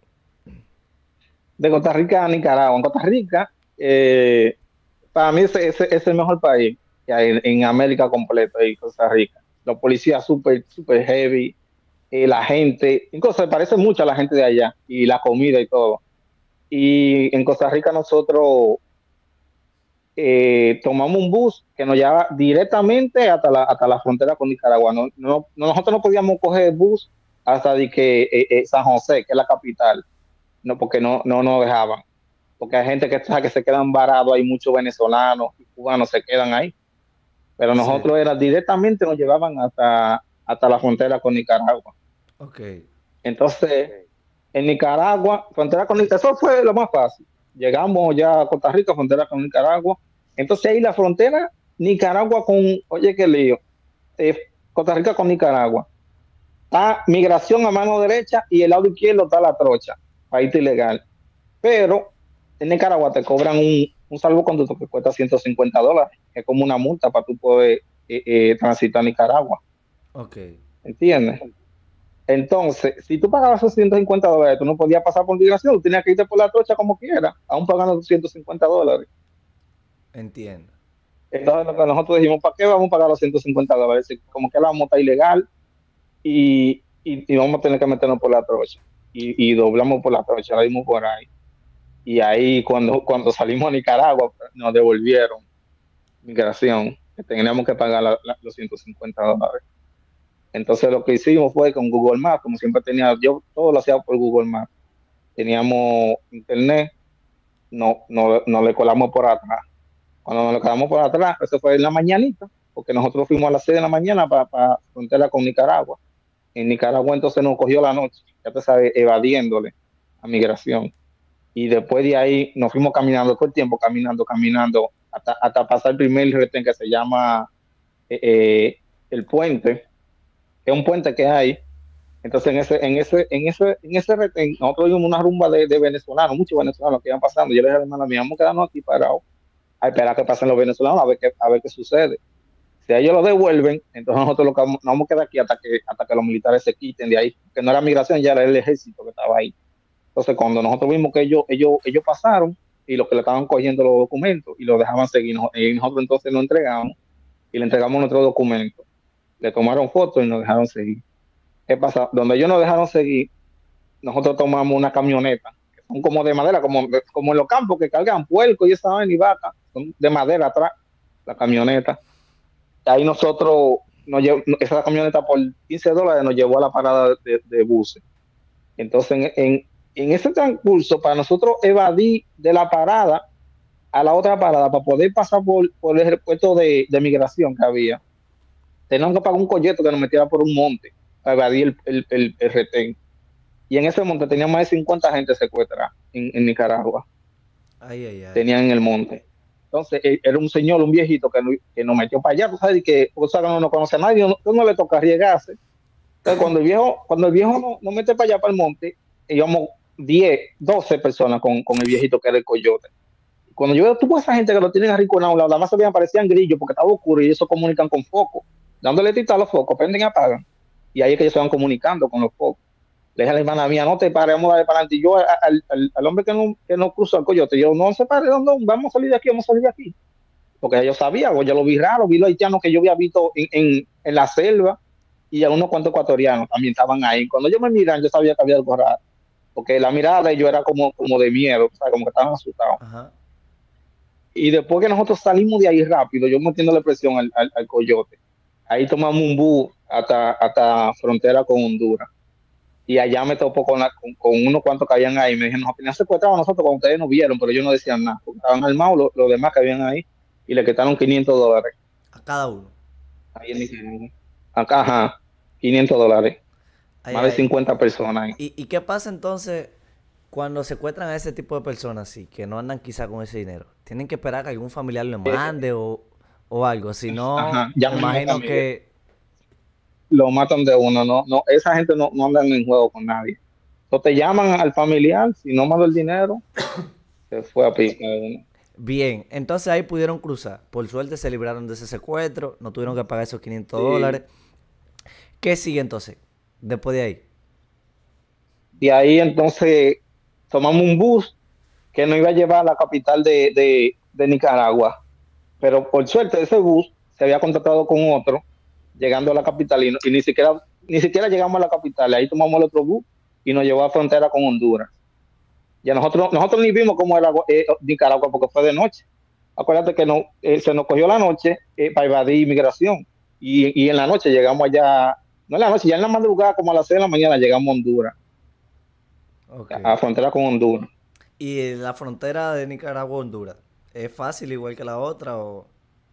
[SPEAKER 2] De Costa Rica a Nicaragua. En Costa Rica, para mí ese es el mejor país que hay en América completa, ahí, Costa Rica. Los policías súper, súper heavy, la gente, incluso se parece mucho a la gente de allá, y la comida y todo. Y en Costa Rica nosotros tomamos un bus que nos llevaba directamente hasta la frontera con Nicaragua. Nosotros no podíamos coger el bus hasta de que, San José, que es la capital, no, porque no nos dejaban. Porque hay gente que se quedan varados, hay muchos venezolanos y cubanos se quedan ahí. Pero
[SPEAKER 3] Sí.
[SPEAKER 2] nosotros era directamente nos llevaban hasta la frontera con Nicaragua.
[SPEAKER 3] Ok.
[SPEAKER 2] Entonces, en Nicaragua, frontera con Nicaragua, eso fue lo más fácil. Llegamos ya a Costa Rica, frontera con Nicaragua. Entonces ahí la frontera, Nicaragua con, oye, qué lío, eh, Costa Rica con Nicaragua. Está migración a mano derecha y el lado izquierdo está la trocha, país ilegal. Pero en Nicaragua te cobran un salvoconducto que cuesta $150, que es como una multa para tú poder transitar a Nicaragua.
[SPEAKER 3] Ok.
[SPEAKER 2] ¿Entiendes? Entonces, si tú pagabas esos $150, tú no podías pasar por migración, tú tenías que irte por la trocha como quieras, aún pagando los $150.
[SPEAKER 3] Entiendo.
[SPEAKER 2] Entonces, lo que nosotros dijimos, ¿para qué vamos a pagar los $150? Como que la vamos a estar ilegal y vamos a tener que meternos por la trocha. Y doblamos por la trocha, la dimos por ahí. Y ahí, cuando salimos a Nicaragua, nos devolvieron migración, que teníamos que pagar los $150. Entonces, lo que hicimos fue con Google Maps, como siempre tenía, yo todo lo hacía por Google Maps. Teníamos internet, no le colamos por atrás. Cuando nos le colamos por atrás, eso fue en la mañanita, porque nosotros fuimos a las 6 de la mañana para frontera con Nicaragua. En Nicaragua entonces nos cogió la noche, ya te sabes, evadiéndole a migración. Y después de ahí nos fuimos caminando todo el tiempo, caminando, hasta pasar el primer retén que se llama eh, eh, el puente, que es un puente que hay. Entonces en ese retén, nosotros vimos una rumba de venezolanos, muchos venezolanos que iban pasando. Yo les dije a la hermana mía, vamos a quedarnos aquí parados a esperar que pasen los venezolanos a ver qué sucede. Si a ellos lo devuelven, entonces nosotros nos vamos a quedar aquí hasta que los militares se quiten de ahí, que no era migración, ya era el ejército que estaba ahí. Entonces, cuando nosotros vimos que ellos pasaron y los que le estaban cogiendo los documentos y los dejaban seguir, y nosotros entonces nos entregamos y le entregamos nuestros documentos. Le tomaron fotos y nos dejaron seguir. ¿Qué pasa? Donde ellos nos dejaron seguir, nosotros tomamos una camioneta, que son como de madera, como en los campos que cargan puerco y esa vaina y vaca, son de madera atrás, la camioneta. Ahí esa camioneta por $15 nos llevó a la parada de buses. Entonces, en ese transcurso, para nosotros evadir de la parada a la otra parada, para poder pasar por el aeropuerto de migración que había, teníamos que pagar un coyeto que nos metiera por un monte para evadir el retén. Y en ese monte tenían más de 50 gente secuestrada en Nicaragua.
[SPEAKER 3] Ay, ay, ay.
[SPEAKER 2] Tenían en el monte. Entonces, era un señor, un viejito que nos metió para allá. Tú sabes que no nos conoce a nadie, no le toca arriesgarse. Entonces, cuando el viejo nos mete para allá, para el monte, íbamos 10, 12 personas con el viejito que era el coyote. Cuando yo veo tú esa gente que lo tienen arrinconado, la más se veían, parecían grillos porque estaba oscuro y ellos se comunican con focos, dándole tita a los focos, prenden y apagan. Y ahí es que ellos se van comunicando con los focos. Le dije a la hermana mía, no te pares, vamos a darle para adelante. Y yo al hombre que no cruzó el coyote, yo, no se pare, no, vamos a salir de aquí, vamos a salir de aquí. Porque yo sabía, yo lo vi raro, vi los haitianos que yo había visto en la selva y a unos cuantos ecuatorianos también estaban ahí. Cuando ellos me miran, yo sabía que había algo raro. Porque la mirada de ellos era como de miedo, o sea, como que estaban asustados.
[SPEAKER 3] Ajá.
[SPEAKER 2] Y después que nosotros salimos de ahí rápido, yo metiéndole presión al coyote, ahí tomamos un bus hasta frontera con Honduras. Y allá me topó con unos cuantos que habían ahí. Me dijeron, nos tenían secuestrado a nosotros cuando ustedes nos vieron, pero ellos no decían nada. Estaban armados los demás que habían ahí y le quitaron $500.
[SPEAKER 3] A cada uno.
[SPEAKER 2] Ahí en Nicaragua. Acá, ajá, $500.
[SPEAKER 3] Ay,
[SPEAKER 2] Más de
[SPEAKER 3] ay.
[SPEAKER 2] 50 personas ahí.
[SPEAKER 3] ¿Y qué pasa entonces cuando secuestran a ese tipo de personas así, que no andan quizá con ese dinero? ¿Tienen que esperar que algún familiar le mande o algo? Si no,
[SPEAKER 2] Ajá,
[SPEAKER 3] me imagino que...
[SPEAKER 2] lo matan de uno, no, esa gente no anda en juego con nadie. Entonces te llaman al familiar, si no mandó el dinero, se fue a picar de uno.
[SPEAKER 3] Bien, entonces ahí pudieron cruzar. Por suerte se libraron de ese secuestro, no tuvieron que pagar esos $500. ¿Qué sigue entonces? Después de ahí.
[SPEAKER 2] De ahí entonces tomamos un bus que nos iba a llevar a la capital de Nicaragua. Pero por suerte ese bus se había contratado con otro, llegando a la capital, y ni siquiera llegamos a la capital. Ahí tomamos el otro bus y nos llevó a frontera con Honduras. Ya nosotros ni vimos cómo era Nicaragua porque fue de noche. Acuérdate que se nos cogió la noche para evadir inmigración. Y en la noche llegamos allá, no en la noche, ya en la madrugada, como a las 6 de la mañana, llegamos a Honduras,
[SPEAKER 3] Okay.
[SPEAKER 2] a frontera con Honduras.
[SPEAKER 3] ¿Y la frontera de Nicaragua-Honduras es fácil igual que la otra o...?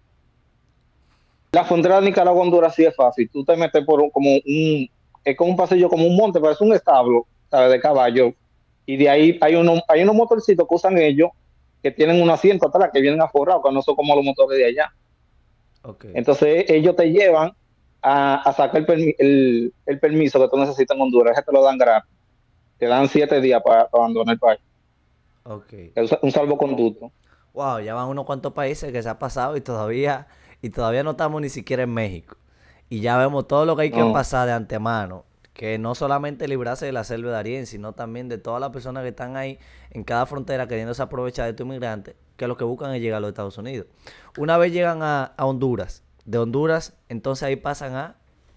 [SPEAKER 2] La frontera de Nicaragua-Honduras sí es fácil. Tú te metes es como un pasillo, como un monte, parece un establo, ¿sabes? De caballo. Y de ahí hay unos motorcitos que usan ellos, que tienen un asiento atrás, que vienen aforrados, que no son como los motores de allá.
[SPEAKER 3] Okay.
[SPEAKER 2] Entonces ellos te llevan a sacar el permiso que tú necesitas en Honduras. Ese te lo dan gratis. Te dan 7 días para abandonar el país.
[SPEAKER 3] Okay.
[SPEAKER 2] Es un salvoconducto.
[SPEAKER 3] Wow, ya van unos cuantos países que se ha pasado y todavía no estamos ni siquiera en México. Y ya vemos todo lo que hay que pasar de antemano. Que no solamente librarse de la selva de Darién, sino también de todas las personas que están ahí en cada frontera queriéndose aprovechar de tu inmigrante, que lo que buscan es llegar a los Estados Unidos. Una vez llegan a Honduras, de Honduras, entonces ahí pasan a...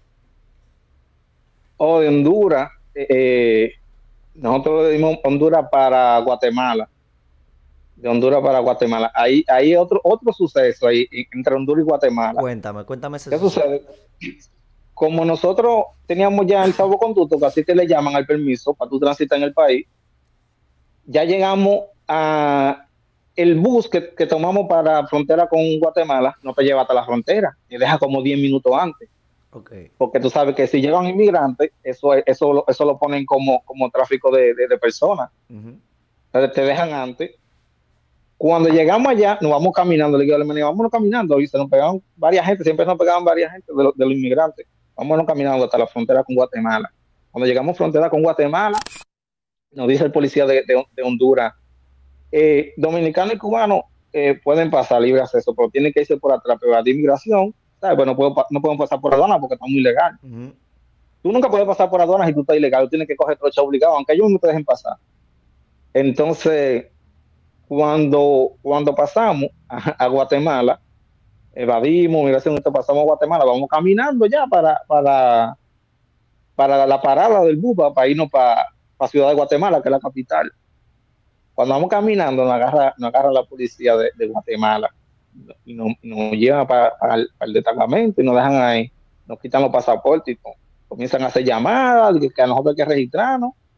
[SPEAKER 2] De Honduras, nosotros le dimos Honduras para Guatemala. De Honduras para Guatemala. Ahí hay otro suceso ahí entre Honduras y Guatemala.
[SPEAKER 3] Cuéntame ese
[SPEAKER 2] ¿Qué
[SPEAKER 3] suceso.
[SPEAKER 2] sucede? Como nosotros teníamos ya el salvoconducto, que así que le llaman al permiso para tu transitar en el país, ya llegamos a el bus que tomamos para frontera con Guatemala, no te lleva hasta la frontera, te deja como 10 minutos antes.
[SPEAKER 3] Okay.
[SPEAKER 2] Porque tú sabes que si llegan inmigrantes, eso lo ponen como tráfico de personas. Entonces te dejan antes. Cuando llegamos allá, nos vamos caminando. Le digo a la hermana, vámonos caminando. Y se nos pegaban varias gente, siempre nos pegaban varias gente de los inmigrantes. Vámonos caminando hasta la frontera con Guatemala. Cuando llegamos a frontera con Guatemala, nos dice el policía de Honduras, dominicanos y cubanos pueden pasar libre acceso, pero tienen que irse por atrás, pero de inmigración, ¿sabes? Pues no pueden pasar por aduana porque está muy ilegal. Tú nunca puedes pasar por aduanas si tú estás ilegal, tú tienes que coger trocha obligado, aunque ellos no te dejen pasar. Entonces, cuando pasamos a Guatemala, evadimos migración, pasamos a Guatemala, vamos caminando ya para la parada del bus, para irnos para Ciudad de Guatemala, que es la capital. Cuando vamos caminando, nos agarra la policía de Guatemala y nos llevan para el destacamento y nos dejan ahí, nos quitan los pasaportes y todo. Comienzan a hacer llamadas, que a nosotros hay que registrarnos.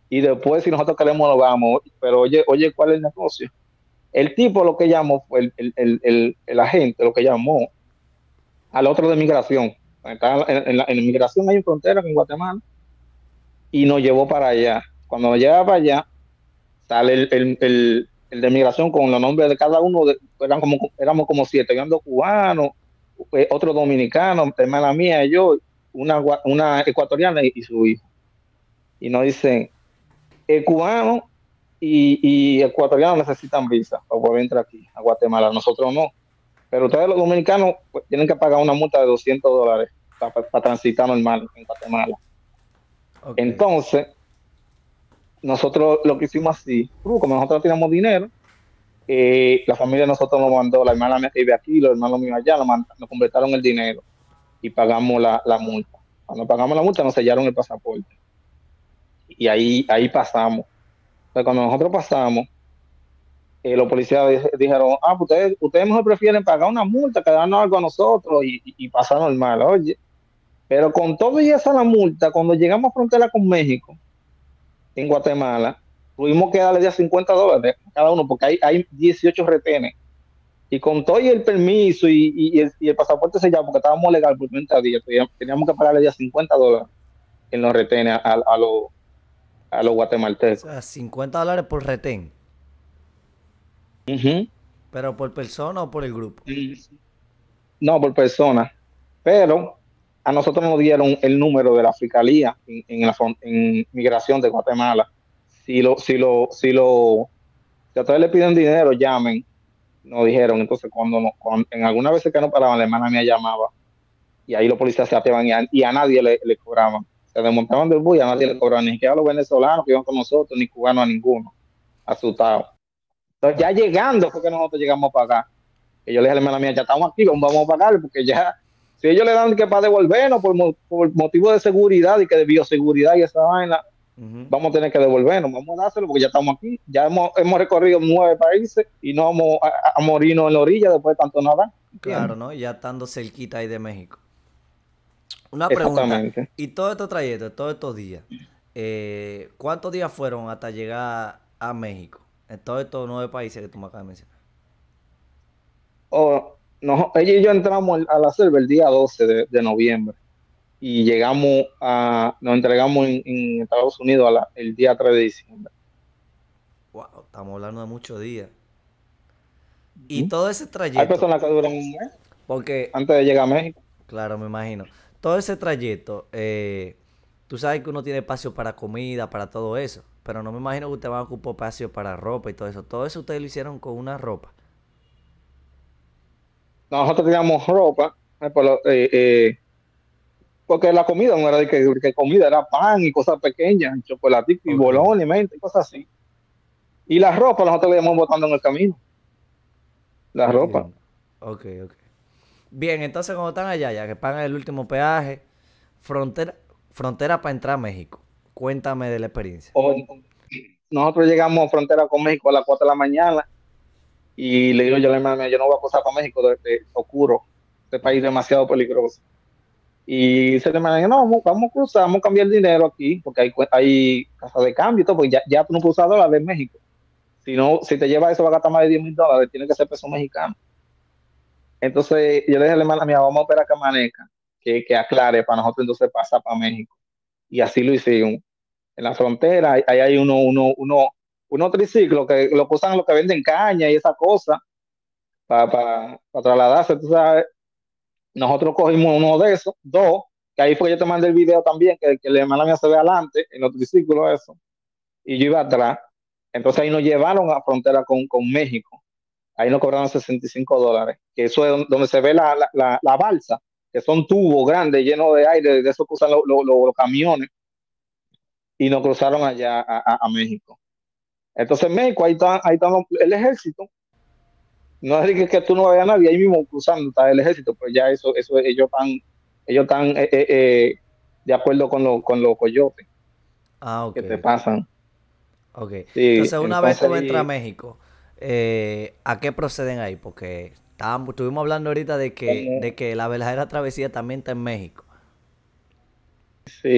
[SPEAKER 2] y después si nosotros queremos nos vamos. Pero oye, ¿cuál es el negocio? El tipo lo que llamó fue el agente, lo que llamó al otro de migración. Acá en la migración hay una frontera con Guatemala y nos llevó para allá. Cuando nos lleva para allá, sale el de migración con los nombres de cada uno, éramos como 7, eran 2 cubanos, otro dominicano, hermana mía y yo, una ecuatoriana y su hijo. Y nos dicen, el cubano y ecuatoriano necesitan visa para poder entrar aquí a Guatemala, nosotros no. Pero ustedes los dominicanos pues, tienen que pagar una multa de $200 para transitar normal en Guatemala.
[SPEAKER 3] Ok.
[SPEAKER 2] Entonces, nosotros lo que hicimos así, como nosotros teníamos dinero, la familia de nosotros nos mandó, la hermana mía que vive aquí, los hermanos míos allá, nos completaron el dinero y pagamos la multa. Cuando pagamos la multa nos sellaron el pasaporte y ahí pasamos. Entonces, cuando nosotros pasamos, los policías dijeron, pues ustedes mejor prefieren pagar una multa que darnos algo a nosotros y pasar normal, oye. Pero con todo y esa la multa, cuando llegamos a frontera con México, en Guatemala, tuvimos que darle ya $50 a cada uno porque hay 18 retenes. Y con todo y el permiso y el pasaporte sellado, porque estábamos legal por 30 días, teníamos que pagarle ya $50 en los retenes a los
[SPEAKER 3] O
[SPEAKER 2] guatemaltecos.
[SPEAKER 3] sea, $50 por retén.
[SPEAKER 2] Ujú.
[SPEAKER 3] ¿Pero por persona o por el grupo?
[SPEAKER 2] No, por persona. Pero a nosotros nos dieron el número de la fiscalía en migración de Guatemala. Si a ustedes le piden dinero, llamen, nos dijeron. Entonces, en algunas veces que no paraban, la hermana mía llamaba y ahí los policías se ateaban y a nadie le cobraban. Se desmontaban del bus y a nadie le cobraban, ni siquiera a los venezolanos que iban con nosotros, ni cubanos a ninguno, asustados. Entonces, ya llegando fue que nosotros llegamos a pagar. Que yo le dije a la hermana mía, ya estamos aquí, vamos a pagarle, porque ya, si ellos le dan que para devolvernos por motivo de seguridad y que de bioseguridad y esa vaina,
[SPEAKER 3] Ujú.
[SPEAKER 2] vamos a tener que devolvernos, vamos a dárselo porque ya estamos aquí, ya hemos recorrido 9 países y no vamos a morirnos en la orilla después de tanto nada,
[SPEAKER 3] Claro,
[SPEAKER 2] ¿entiendes?
[SPEAKER 3] ¿no? Ya estando cerquita ahí de México. Una pregunta.
[SPEAKER 2] Exactamente.
[SPEAKER 3] ¿Y todo estos trayectos, todos estos días? ¿Cuántos días fueron hasta llegar a México? En todos estos 9 países que tú me acabas de mencionar.
[SPEAKER 2] Ella y yo entramos a la selva el día 12 de noviembre y nos entregamos en Estados Unidos el día 3 de diciembre.
[SPEAKER 3] Wow, estamos hablando de muchos días. Y
[SPEAKER 2] ¿Mm?
[SPEAKER 3] todo ese
[SPEAKER 2] Hay
[SPEAKER 3] trayecto,
[SPEAKER 2] personas que duran un mes
[SPEAKER 3] porque,
[SPEAKER 2] antes de llegar a México.
[SPEAKER 3] claro, me imagino, todo ese trayecto, tú sabes que uno tiene espacio para comida, para todo eso, pero no me imagino que usted va a ocupar espacio para ropa y todo eso. Todo eso ustedes lo hicieron con una ropa.
[SPEAKER 2] Nosotros teníamos ropa, porque la comida no era de que comida, era pan y cosas pequeñas, chocolate y
[SPEAKER 3] Ok,
[SPEAKER 2] bolón y menta y cosas así. Y la ropa nosotros la íbamos botando en el camino, la ropa.
[SPEAKER 3] entiendo. Ok, ok. Bien, entonces cuando están allá, ya que pagan el último peaje, frontera, frontera para entrar a México. Cuéntame de la experiencia.
[SPEAKER 2] O, nosotros llegamos a frontera con México a las 4 de la mañana y le digo yo a la hermana, yo no voy a pasar para México de oscuro, este país es demasiado peligroso. Y se le mandan, no, vamos a cruzar, vamos a cambiar el dinero aquí, porque hay casa de cambio y todo, porque ya tú no puedes usar dólares en México. Si te lleva eso, va a gastar más de $10,000, tiene que ser peso mexicano. Entonces, yo le dije a la hermana mía, vamos a esperar que amanezca, que aclare para nosotros entonces pasar para México. Y así lo hicimos. En la frontera, ahí hay unos triciclos que lo que usan los que venden caña y esa cosa para trasladarse, tú sabes. Nosotros cogimos uno de esos, dos, que ahí fue que yo te mandé el video también, que la hermana mía se ve adelante, en los triciclos, eso, y yo iba atrás. Entonces ahí nos llevaron a frontera con México. Ahí nos cobraron $65, que eso es donde se ve la balsa, que son tubos grandes llenos de aire, de esos que usan los camiones, y nos cruzaron allá a México. Entonces en México, ahí está el ejército. No es que tú no veas a nadie ahí mismo cruzando, está el ejército, pues ya eso ellos están de acuerdo con los coyotes
[SPEAKER 3] Ah, ok,
[SPEAKER 2] que te
[SPEAKER 3] ok.
[SPEAKER 2] pasan.
[SPEAKER 3] Ok.
[SPEAKER 2] Sí,
[SPEAKER 3] Entonces, una vez
[SPEAKER 2] entonces
[SPEAKER 3] tú entras a México, ¿a qué proceden ahí? Porque estuvimos hablando ahorita de que,
[SPEAKER 2] como,
[SPEAKER 3] de que la verdadera travesía también está en México.
[SPEAKER 2] sí.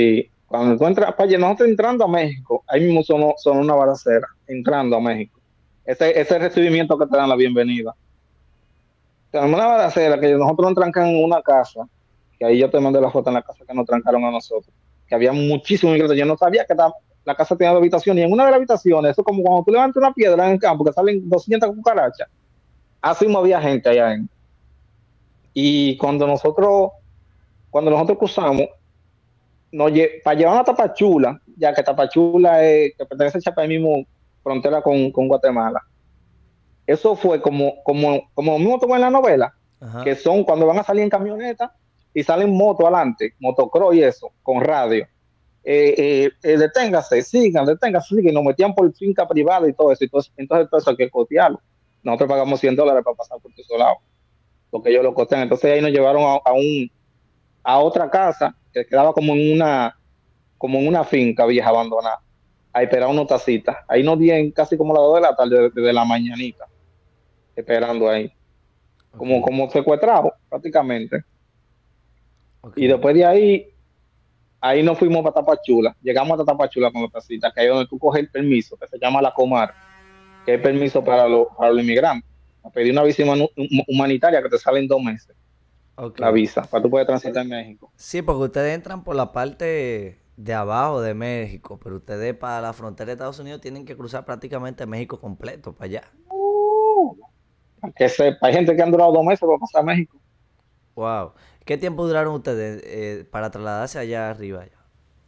[SPEAKER 2] Cuando tú entras, para nosotros entrando a México, ahí mismo son una balacera, entrando a México. Ese recibimiento que te dan la bienvenida. Tenemos una balacera que nosotros nos trancan en una casa, que ahí yo te mandé la foto en la casa que nos trancaron a nosotros, que había muchísimos migrantes. Yo no sabía que la casa tenía 2 habitaciones, y en una de las habitaciones, eso es como cuando tú levantas una piedra en el campo, que salen 200 cucarachas, así mismo había gente allá en. Y cuando nosotros cruzamos, para llevar a Tapachula, ya que Tapachula que pertenece a Chiapas, mismo frontera con Guatemala. Eso fue como mismo como en la novela,
[SPEAKER 3] Ajá.
[SPEAKER 2] que son cuando van a salir en camioneta y salen moto adelante, motocross y eso, con radio. Deténgase, sigan, y nos metían por finca privada y todo eso. Entonces todo eso hay que costearlo. Nosotros pagamos $100 para pasar por tu lado, porque ellos lo costean. Entonces ahí nos llevaron a otra casa que quedaba como en una finca vieja abandonada, a esperar una tacita. Ahí nos dieron casi como las 2 de la tarde, desde la mañanita, esperando ahí,
[SPEAKER 3] Ok,
[SPEAKER 2] como secuestrado prácticamente.
[SPEAKER 3] ok.
[SPEAKER 2] Y después de ahí nos fuimos para Tapachula. Llegamos a Tapachula con la tacita, que ahí es donde tú coges el permiso, que se llama la Comar, que es permiso para los inmigrantes. A pedir una visa humanitaria que te sale en 2 meses,
[SPEAKER 3] Ok.
[SPEAKER 2] la visa, para tú poder transitar en México.
[SPEAKER 3] Sí, porque ustedes entran por la parte de abajo de México, pero ustedes para la frontera de Estados Unidos tienen que cruzar prácticamente México completo para allá.
[SPEAKER 2] Que sepa, hay gente que han durado 2 meses para pasar a México.
[SPEAKER 3] Wow. ¿Qué tiempo duraron ustedes para trasladarse allá arriba? Ya?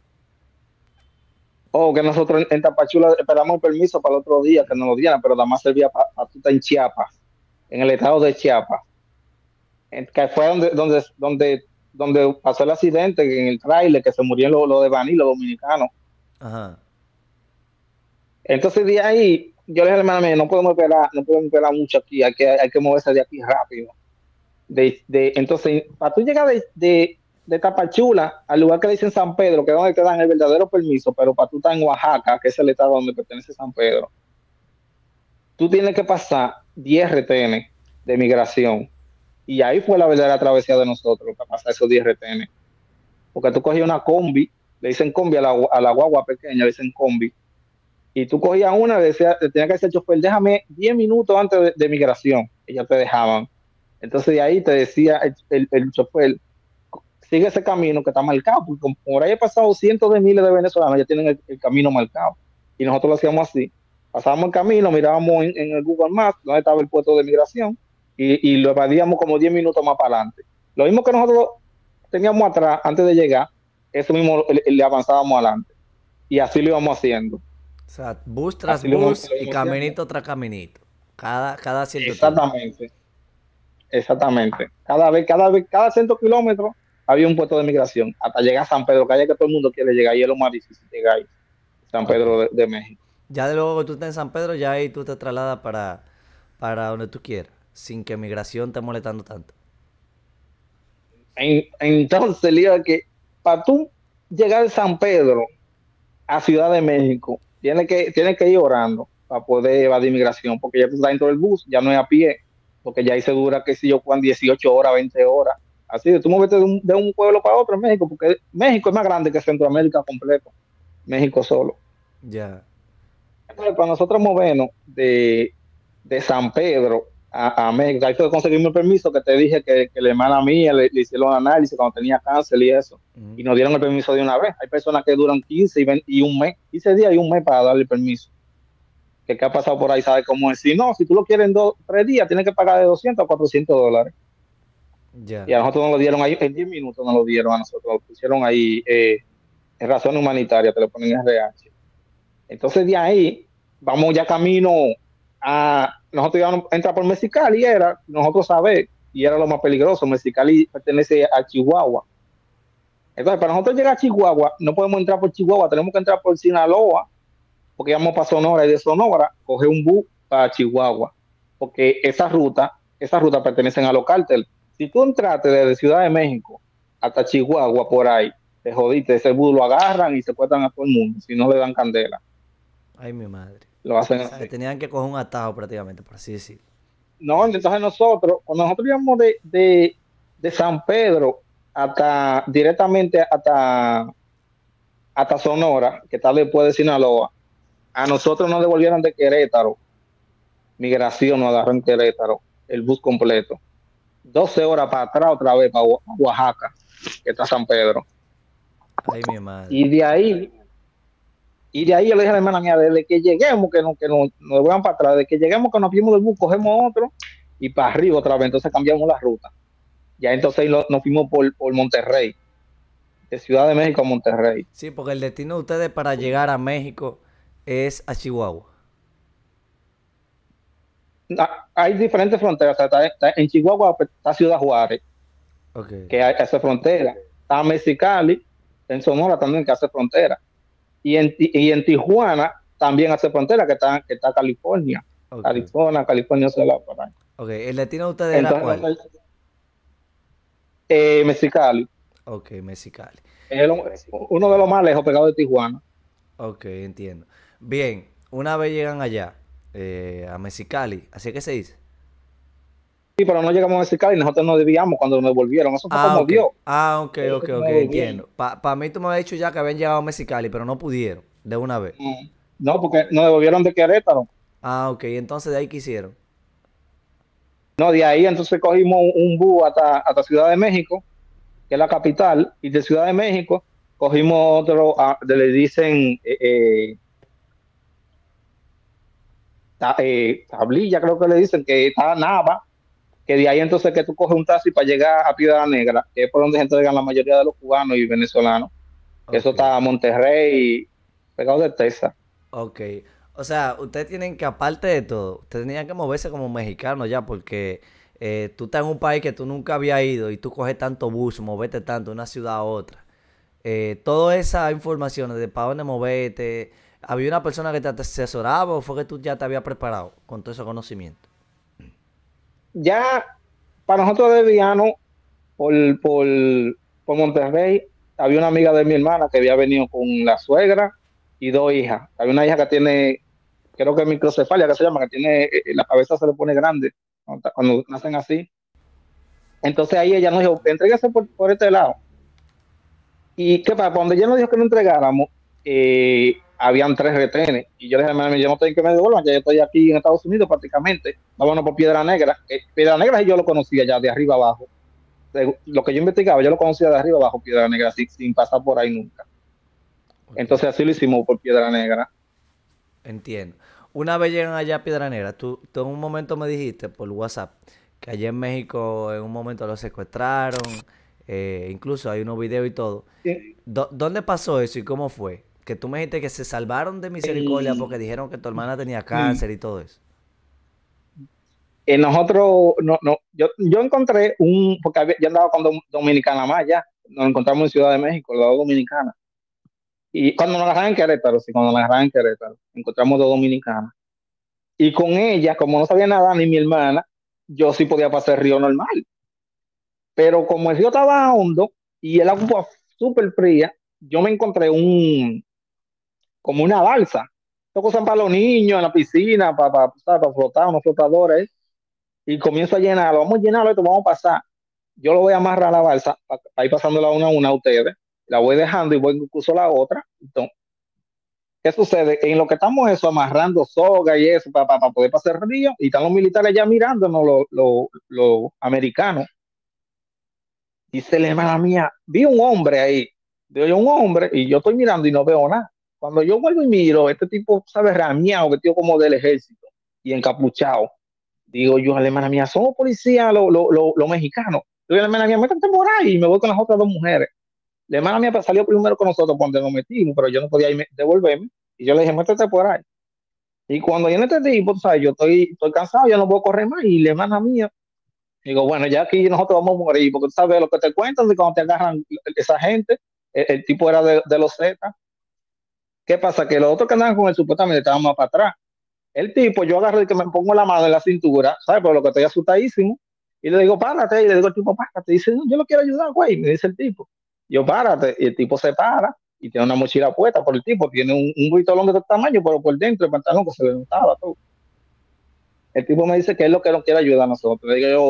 [SPEAKER 2] O que nosotros en Tapachula esperamos el permiso para el otro día que nos lo dieran, pero nada más servía para tú estar en Chiapas, en el estado de Chiapas, que fue donde pasó el accidente en el tráiler, que se murieron los de Baní, los dominicanos.
[SPEAKER 3] Ajá.
[SPEAKER 2] Entonces de ahí, yo le dije a la hermana mía, no podemos esperar mucho aquí, hay que moverse de aquí rápido. Entonces, para tú llegar de Tapachula al lugar que le dicen San Pedro, que es donde te dan el verdadero permiso, pero para tú estar en Oaxaca, que es el estado donde pertenece San Pedro, tú tienes que pasar 10 retenes de migración. Y ahí fue la verdadera travesía de nosotros, para pasar esos 10 retenes. Porque tú cogías una combi, le dicen combi a la guagua pequeña, le dicen combi, y tú cogías una, le tenía que decir al chofer, déjame 10 minutos antes de migración, y ya te dejaban. Entonces de ahí te decía el chofer, sigue ese camino que está marcado, porque por ahí he pasado cientos de miles de venezolanos, ya tienen el camino marcado. Y nosotros lo hacíamos así. Pasábamos el camino, mirábamos en el Google Maps dónde estaba el puesto de migración y lo evadíamos como 10 minutos más para adelante. Lo mismo que nosotros teníamos atrás antes de llegar, eso mismo le avanzábamos adelante. Y así lo íbamos haciendo.
[SPEAKER 3] O sea, bus tras
[SPEAKER 2] Así lo íbamos,
[SPEAKER 3] bus
[SPEAKER 2] lo
[SPEAKER 3] y
[SPEAKER 2] íbamos haciendo.
[SPEAKER 3] caminito tras caminito. Cada cierto tiempo.
[SPEAKER 2] Exactamente, exactamente. Cada 100 kilómetros había un puesto de migración, hasta llegar a San Pedro, que allá que todo el mundo quiere llegar, y es lo más difícil llegar ahí, San
[SPEAKER 3] Ok.
[SPEAKER 2] Pedro de México.
[SPEAKER 3] Ya de luego que tú estés en San Pedro, ya ahí tú te trasladas para donde tú quieras, sin que migración te molestando tanto.
[SPEAKER 2] Entonces, lío es que para tú llegar de San Pedro a Ciudad de México, tienes que ir orando para poder evadir migración, porque ya tú estás dentro del bus, ya no es a pie, porque ya ahí se dura, qué sé yo, 18 horas, 20 horas. Así de tú moverte de un pueblo para otro en México, porque México es más grande que Centroamérica completo, México solo.
[SPEAKER 3] Ya.
[SPEAKER 2] Entonces, para nosotros movernos de San Pedro a México, ahí fue que conseguimos el permiso que te dije que la hermana mía le hicieron análisis cuando tenía cáncer y eso,
[SPEAKER 3] Ujú.
[SPEAKER 2] y nos dieron el permiso de una vez. Hay personas que duran 15 y un mes, 15 días y un mes para darle el permiso. Que ha pasado por ahí sabe cómo es. Si no, si tú lo quieres en 3 días, tienes que pagar de $200 a $400. Y
[SPEAKER 3] Ya.
[SPEAKER 2] a nosotros nos lo dieron ahí, en 10 minutos nos lo dieron a nosotros, lo pusieron ahí en razón humanitaria, te lo ponen en RH. Entonces de ahí vamos ya camino nosotros íbamos a entrar por Mexicali, nosotros saber, y era lo más peligroso. Mexicali pertenece a Chihuahua. Entonces, para nosotros llegar a Chihuahua, no podemos entrar por Chihuahua, tenemos que entrar por Sinaloa, porque vamos para Sonora, y de Sonora coger un bus para Chihuahua, porque esa ruta pertenecen a los cárteles. Si tú entraste desde Ciudad de México hasta Chihuahua por ahí, te jodiste, ese bus lo agarran y secuestran a todo el mundo, si no le dan candela.
[SPEAKER 3] Ay, mi madre.
[SPEAKER 2] Lo hacen
[SPEAKER 3] O sea, que
[SPEAKER 2] así.
[SPEAKER 3] tenían que coger un atajo prácticamente, por así decirlo.
[SPEAKER 2] No, entonces cuando nosotros íbamos de San Pedro directamente hasta hasta Sonora, que está después de Sinaloa. A nosotros nos devolvieron de Querétaro, migración nos agarró en Querétaro, el bus completo. 12 horas para atrás otra vez para Oaxaca, que está San Pedro.
[SPEAKER 3] Ay, mi madre.
[SPEAKER 2] Y de ahí yo le dije a la hermana mía, desde que lleguemos, que nos vean para atrás, desde que lleguemos, que nos fuimos del bus, cogemos otro y para arriba otra vez, entonces cambiamos la ruta. Ya entonces nos fuimos por Monterrey, de Ciudad de México a Monterrey.
[SPEAKER 3] Sí, porque el destino de ustedes para llegar a México es a Chihuahua.
[SPEAKER 2] Hay diferentes fronteras, o sea, en Chihuahua está Ciudad Juárez,
[SPEAKER 3] Ok.
[SPEAKER 2] que hace frontera, está Mexicali, en Sonora también que hace frontera, y en Tijuana también hace frontera, que está California.
[SPEAKER 3] Ok.
[SPEAKER 2] California se la por ahí.
[SPEAKER 3] Ok, el destino de ustedes era cuál.
[SPEAKER 2] Entonces, Mexicali
[SPEAKER 3] Ok, Mexicali.
[SPEAKER 2] es uno de los más lejos pegados de Tijuana.
[SPEAKER 3] Ok, entiendo. Bien, una vez llegan allá, a Mexicali, ¿así que se dice?
[SPEAKER 2] Sí, pero no llegamos a Mexicali y nosotros nos desviamos cuando nos volvieron. Eso fue como
[SPEAKER 3] Ok.
[SPEAKER 2] Dios.
[SPEAKER 3] Ok, ok, ok, entiendo. Para mí tú me habías dicho ya que habían llegado a Mexicali, pero no pudieron, de una vez.
[SPEAKER 2] No, porque nos devolvieron de Querétaro.
[SPEAKER 3] Ok, entonces de ahí qué hicieron.
[SPEAKER 2] No, de ahí entonces cogimos un bus hasta Ciudad de México, que es la capital, y de Ciudad de México cogimos otro, le dicen tablilla, creo que le dicen, que está Nava, que de ahí entonces que tú coges un taxi para llegar a Piedra Negra, que es por donde se entregan la mayoría de los cubanos y venezolanos. Eso
[SPEAKER 3] Ok,
[SPEAKER 2] está a Monterrey, pegado de Texas.
[SPEAKER 3] ok. O sea, ustedes tienen que, aparte de todo, ustedes tenían que moverse como mexicanos ya, porque tú estás en un país que tú nunca habías ido y tú coges tanto bus, moverte tanto de una ciudad a otra. Toda esa información de para dónde moverte, ¿había una persona que te asesoraba o fue que tú ya te habías preparado con todo ese conocimiento?
[SPEAKER 2] Ya para nosotros de Viano, por, por, por Monterrey, había una amiga de mi hermana que había venido con la suegra y dos hijas. Había una hija que tiene, creo que microcefalia, que se llama, que tiene, la cabeza se le pone grande cuando nacen así. Entonces ahí ella nos dijo, entréguese por este lado. Y qué pasa, cuando ella nos dijo que no entregáramos, habían 3 retenes. Y yo le dije, "Mami, yo no tengo que me devuelvan, ya yo estoy aquí en Estados Unidos prácticamente. Vámonos por Piedra Negra. Piedra Negra yo lo conocía ya de arriba abajo. Lo que yo investigaba, yo lo conocía de arriba abajo, Piedra Negra, sin pasar por ahí nunca.
[SPEAKER 3] Ok,
[SPEAKER 2] Entonces así lo hicimos por Piedra Negra.
[SPEAKER 3] entiendo. Una vez llegan allá a Piedra Negra, tú en un momento me dijiste por WhatsApp que allá en México en un momento lo secuestraron, incluso hay unos videos y todo.
[SPEAKER 2] Sí.
[SPEAKER 3] ¿Dónde pasó eso y cómo fue? Que tú me dijiste que se salvaron de misericordia porque dijeron que tu hermana tenía cáncer y todo eso.
[SPEAKER 2] Nosotros, no, no, yo encontré porque yo andaba con Dominicana más ya, nos encontramos en Ciudad de México, la Dominicana. Y cuando nos agarraron en Querétaro, sí, cuando nos agarraron en Querétaro, encontramos 2 dominicanas. Y con ella, como no sabía nada, ni mi hermana, yo sí podía pasar el río normal. Pero como el río estaba hondo y el agua súper fría, yo me encontré como una balsa. Esto cosas para los niños en la piscina, para flotar, unos flotadores. Y comienzo a llenarlo. Vamos a llenarlo, esto vamos a pasar. Yo lo voy a amarrar a la balsa para ir pasándola una a una a ustedes. La voy dejando y voy incluso la otra. Entonces, ¿qué sucede? En lo que estamos eso, amarrando soga y eso para poder pasar el río, y están los militares ya mirándonos, los americanos. Dice la hermana mía, vi un hombre ahí. Veo yo un hombre y yo estoy mirando y no veo nada. Cuando yo vuelvo y miro, este tipo, ¿sabes? Rameado, vestido como del ejército y encapuchado. Digo yo a la hermana mía, somos policías los mexicanos. Digo a la hermana mía, métete por ahí y me voy con las otras 2 mujeres. La hermana mía salió primero con nosotros cuando nos metimos, pero yo no podía irme, devolverme. Y yo le dije, métete por ahí. Y cuando viene este tipo, tú sabes, yo estoy cansado, ya no puedo correr más. Y la hermana mía, digo, bueno, ya aquí nosotros vamos a morir, porque tú sabes lo que te cuentan de cuando te agarran esa gente. El tipo era de los Z. ¿Qué pasa? Que los otros que andaban con él supuestamente estaban más para atrás. El tipo, yo agarro y que me pongo la mano en la cintura, ¿sabes? Por lo que estoy asustadísimo. Y le digo, párate. Y le digo al tipo, párate. Y dice, no, yo lo quiero ayudar, güey. Me dice el tipo. Yo, párate. Y el tipo se para y tiene una mochila puesta por el tipo. Tiene un buitolón de este tamaño, pero por dentro el pantalón que se le notaba todo. El tipo me dice que es lo que nos quiere ayudar a nosotros. Le digo yo,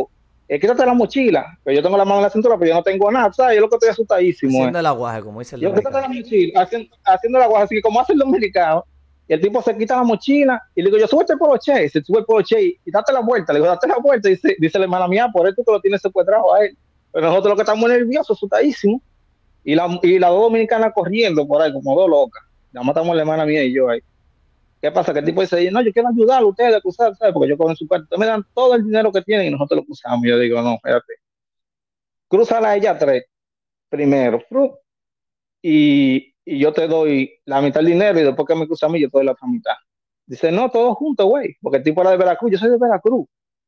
[SPEAKER 2] quítate la mochila, que yo tengo la mano en la cintura, pero yo no tengo nada, ¿sabes? Yo lo que estoy asustadísimo.
[SPEAKER 3] Haciendo el aguaje, como dice el
[SPEAKER 2] Yo, quítate
[SPEAKER 3] dominicano.
[SPEAKER 2] la mochila, haciendo la guasa, así que como hace el dominicano, y el tipo se quita la mochila, y le digo, yo súbete por los che, se sube por los che, y date la vuelta, le digo, date la vuelta, y dice la hermana mía, por esto que lo tiene secuestrado a él. Pero nosotros lo que estamos nerviosos, asustadísimos, y las dos dominicanas corriendo por ahí, como dos locas. Nada más estamos la hermana mía y yo ahí. ¿Qué pasa? Que el tipo dice, no, yo quiero ayudar a ustedes a acusar, ¿sabes? Porque yo con su parte, ustedes me dan todo el dinero que tienen y nosotros lo acusamos. Yo digo, no, espérate. Crúzala a ella tres primero, y yo te doy la mitad del dinero y después que me cruza a mí, yo te doy la otra mitad. Dice, no, todos juntos, güey, porque el tipo era de Veracruz, yo soy de Veracruz.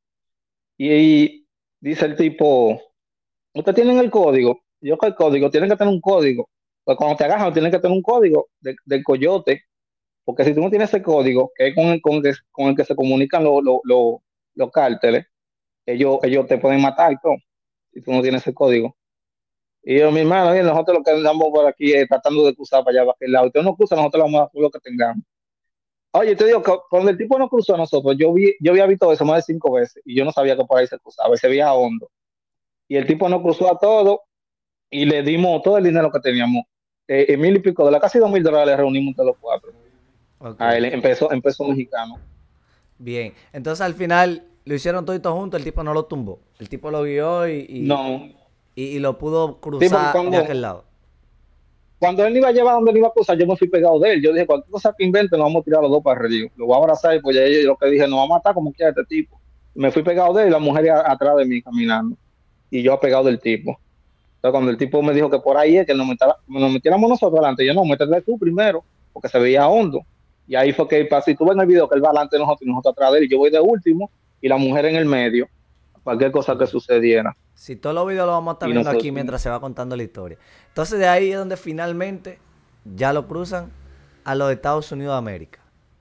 [SPEAKER 2] Y dice el tipo, ¿ustedes tienen el código? Yo, ¿qué código? Tienen que tener un código. Pues cuando te agarran, tienen que tener un código del coyote, porque si tú no tienes ese código, que es con el que se comunican los cárteles, ellos te pueden matar y todo, si tú no tienes ese código. Y yo, mi hermano, y nosotros lo que andamos por aquí es tratando de cruzar para allá, para aquel lado. Usted no cruza, nosotros le vamos a dar todo lo que tengamos. Oye, te digo, que cuando el tipo no cruzó a nosotros, yo había visto eso más de 5 veces y yo no sabía que por ahí se cruzaba, y se veía hondo. Y el tipo nos cruzó a todo y le dimos todo el dinero que teníamos. Mil y pico de casi $2,000 le reunimos entre los cuatro.
[SPEAKER 3] Ok.
[SPEAKER 2] A él empezó mexicano.
[SPEAKER 3] Bien. Entonces al final lo hicieron todito juntos, el tipo no lo tumbó. El tipo lo guió
[SPEAKER 2] No.
[SPEAKER 3] y lo pudo
[SPEAKER 2] Sí, porque
[SPEAKER 3] cruzar de aquel lado.
[SPEAKER 2] cuando él me iba a llevar donde él iba a cruzar, yo me fui pegado de él. Yo dije, cualquier cosa que invente, nos vamos a tirar los dos para el río. Lo voy a abrazar y pues ya yo lo que dije, nos vamos a matar como quiera este tipo. Me fui pegado de él y la mujer atrás de mí caminando. Y yo pegado del tipo. Entonces cuando el tipo me dijo que por ahí es que nos metiéramos nosotros adelante, yo no, métete tú primero, porque se veía hondo. Y ahí fue que pasé. Tú ves en el video que él va adelante de nosotros y nosotros atrás de él. Y yo voy de último y la mujer en el medio. Cualquier cosa que
[SPEAKER 3] Ok.
[SPEAKER 2] sucediera.
[SPEAKER 3] Si todos los videos lo vamos a estar
[SPEAKER 2] Y
[SPEAKER 3] viendo
[SPEAKER 2] nosotros,
[SPEAKER 3] aquí mientras se va contando la historia. Entonces de ahí es donde finalmente ya lo cruzan a los Estados Unidos de América.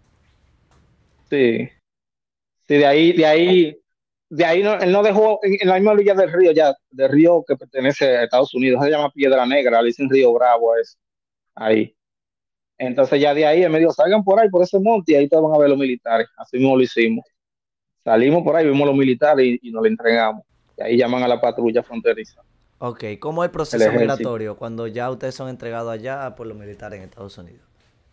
[SPEAKER 2] sí. Sí, de ahí no, él no dejó en la misma orilla del río, ya, del río que pertenece a Estados Unidos, se llama Piedra Negra, le dicen Río Bravo, es ahí. Entonces ya de ahí, en medio, salgan por ahí, por ese monte, y ahí te van a ver los militares, así mismo lo hicimos. Salimos por ahí, vimos los militares y nos lo entregamos. Y ahí llaman a la patrulla fronteriza,
[SPEAKER 3] Ok, ¿cómo es el
[SPEAKER 2] el
[SPEAKER 3] proceso
[SPEAKER 2] ejército.
[SPEAKER 3] migratorio cuando ya ustedes son entregados allá por los militares en Estados Unidos?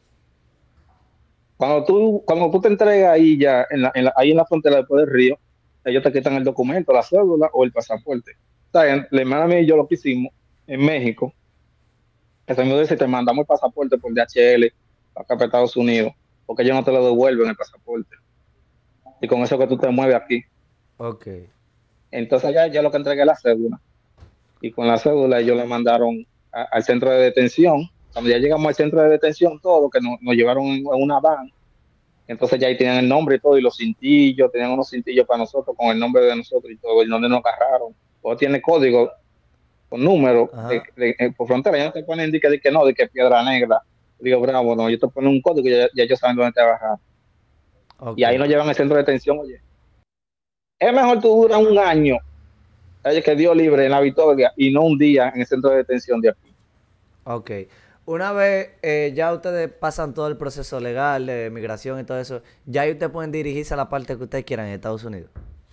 [SPEAKER 2] Cuando tú te entregas ahí ya, ahí en la frontera después del río, ellos te quitan el documento, la cédula o el pasaporte. O sea, la hermana mía y yo lo que hicimos en México, que me dice, te mandamos el pasaporte por DHL para acá para Estados Unidos, porque ellos no te lo devuelven el pasaporte. Y con eso que tú te mueves aquí.
[SPEAKER 3] Ok,
[SPEAKER 2] Entonces allá ya lo que entregué es la cédula. Y con la cédula ellos le mandaron al centro de detención. Cuando ya llegamos al centro de detención, todo, que nos llevaron en una van. Entonces ya ahí tenían el nombre y todo, y los cintillos, tenían unos cintillos para nosotros con el nombre de nosotros y todo, y donde nos agarraron. Todo tiene código con número
[SPEAKER 3] ajá,
[SPEAKER 2] por frontera. Ya no te ponen de que no, de que Piedra Negra, Río Bravo, no, ellos te ponen un código y ya ellos saben dónde te agarraron. Y
[SPEAKER 3] ok,
[SPEAKER 2] ahí nos llevan al centro de detención. Oye, es mejor tú duras un año, oye, que Dios libre en la Victoria y no un día en el centro de detención de aquí.
[SPEAKER 3] ok. Una vez ya ustedes pasan todo el proceso legal de migración y todo eso, ya ahí ustedes pueden dirigirse a la parte que ustedes quieran en Estados Unidos.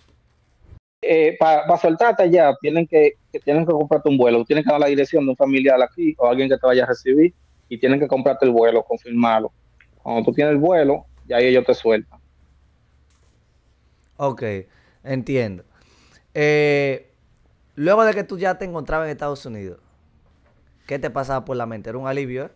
[SPEAKER 2] Para soltarte allá, tienen que comprarte un vuelo, tienen que dar la dirección de un familiar aquí o alguien que te vaya a recibir y tienen que comprarte el vuelo, confirmarlo. Cuando tú tienes el vuelo, ya ahí ellos te sueltan.
[SPEAKER 3] Ok, entiendo. Eh, Luego de que tú ya te encontrabas en Estados Unidos, ¿qué te pasaba por la mente? ¿Era un alivio, eh?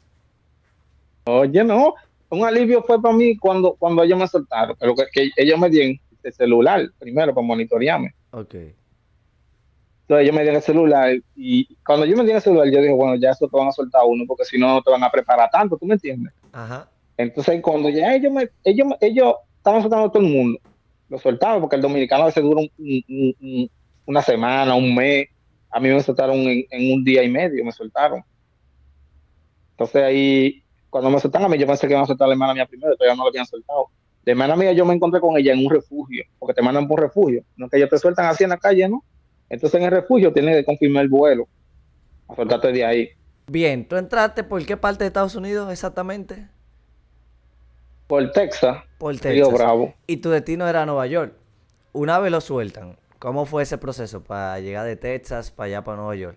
[SPEAKER 2] Oye, no, un alivio fue para mí cuando ellos me soltaron, pero que ellos me dieron el celular primero para monitorearme.
[SPEAKER 3] Ok,
[SPEAKER 2] Entonces ellos me dieron el celular y cuando yo me dieron el celular, yo dije, bueno, ya eso te van a soltar uno porque si no, no te van a preparar tanto, ¿tú me entiendes?
[SPEAKER 3] ajá,
[SPEAKER 2] Entonces cuando ya ellos estaban soltando a todo el mundo, lo soltaban porque el dominicano a veces dura una semana, un mes. A mí me soltaron en un día y medio, me soltaron. Entonces ahí, cuando me soltaron a mí, yo pensé que iban a soltar a la hermana mía primero, todavía no lo habían soltado. La hermana mía, yo me encontré con ella en un refugio, porque te mandan por un refugio, no es que ellos te sueltan así en la calle, ¿no? Entonces en el refugio tienes que confirmar el vuelo, a soltarte de ahí.
[SPEAKER 3] bien, ¿tú entraste por qué parte de Estados Unidos exactamente?
[SPEAKER 2] Por Texas,
[SPEAKER 3] Por
[SPEAKER 2] Río
[SPEAKER 3] Texas.
[SPEAKER 2] Bravo.
[SPEAKER 3] Y tu destino era Nueva York. Una vez lo sueltan, ¿Cómo fue ese proceso para llegar de Texas para allá, para Nueva York?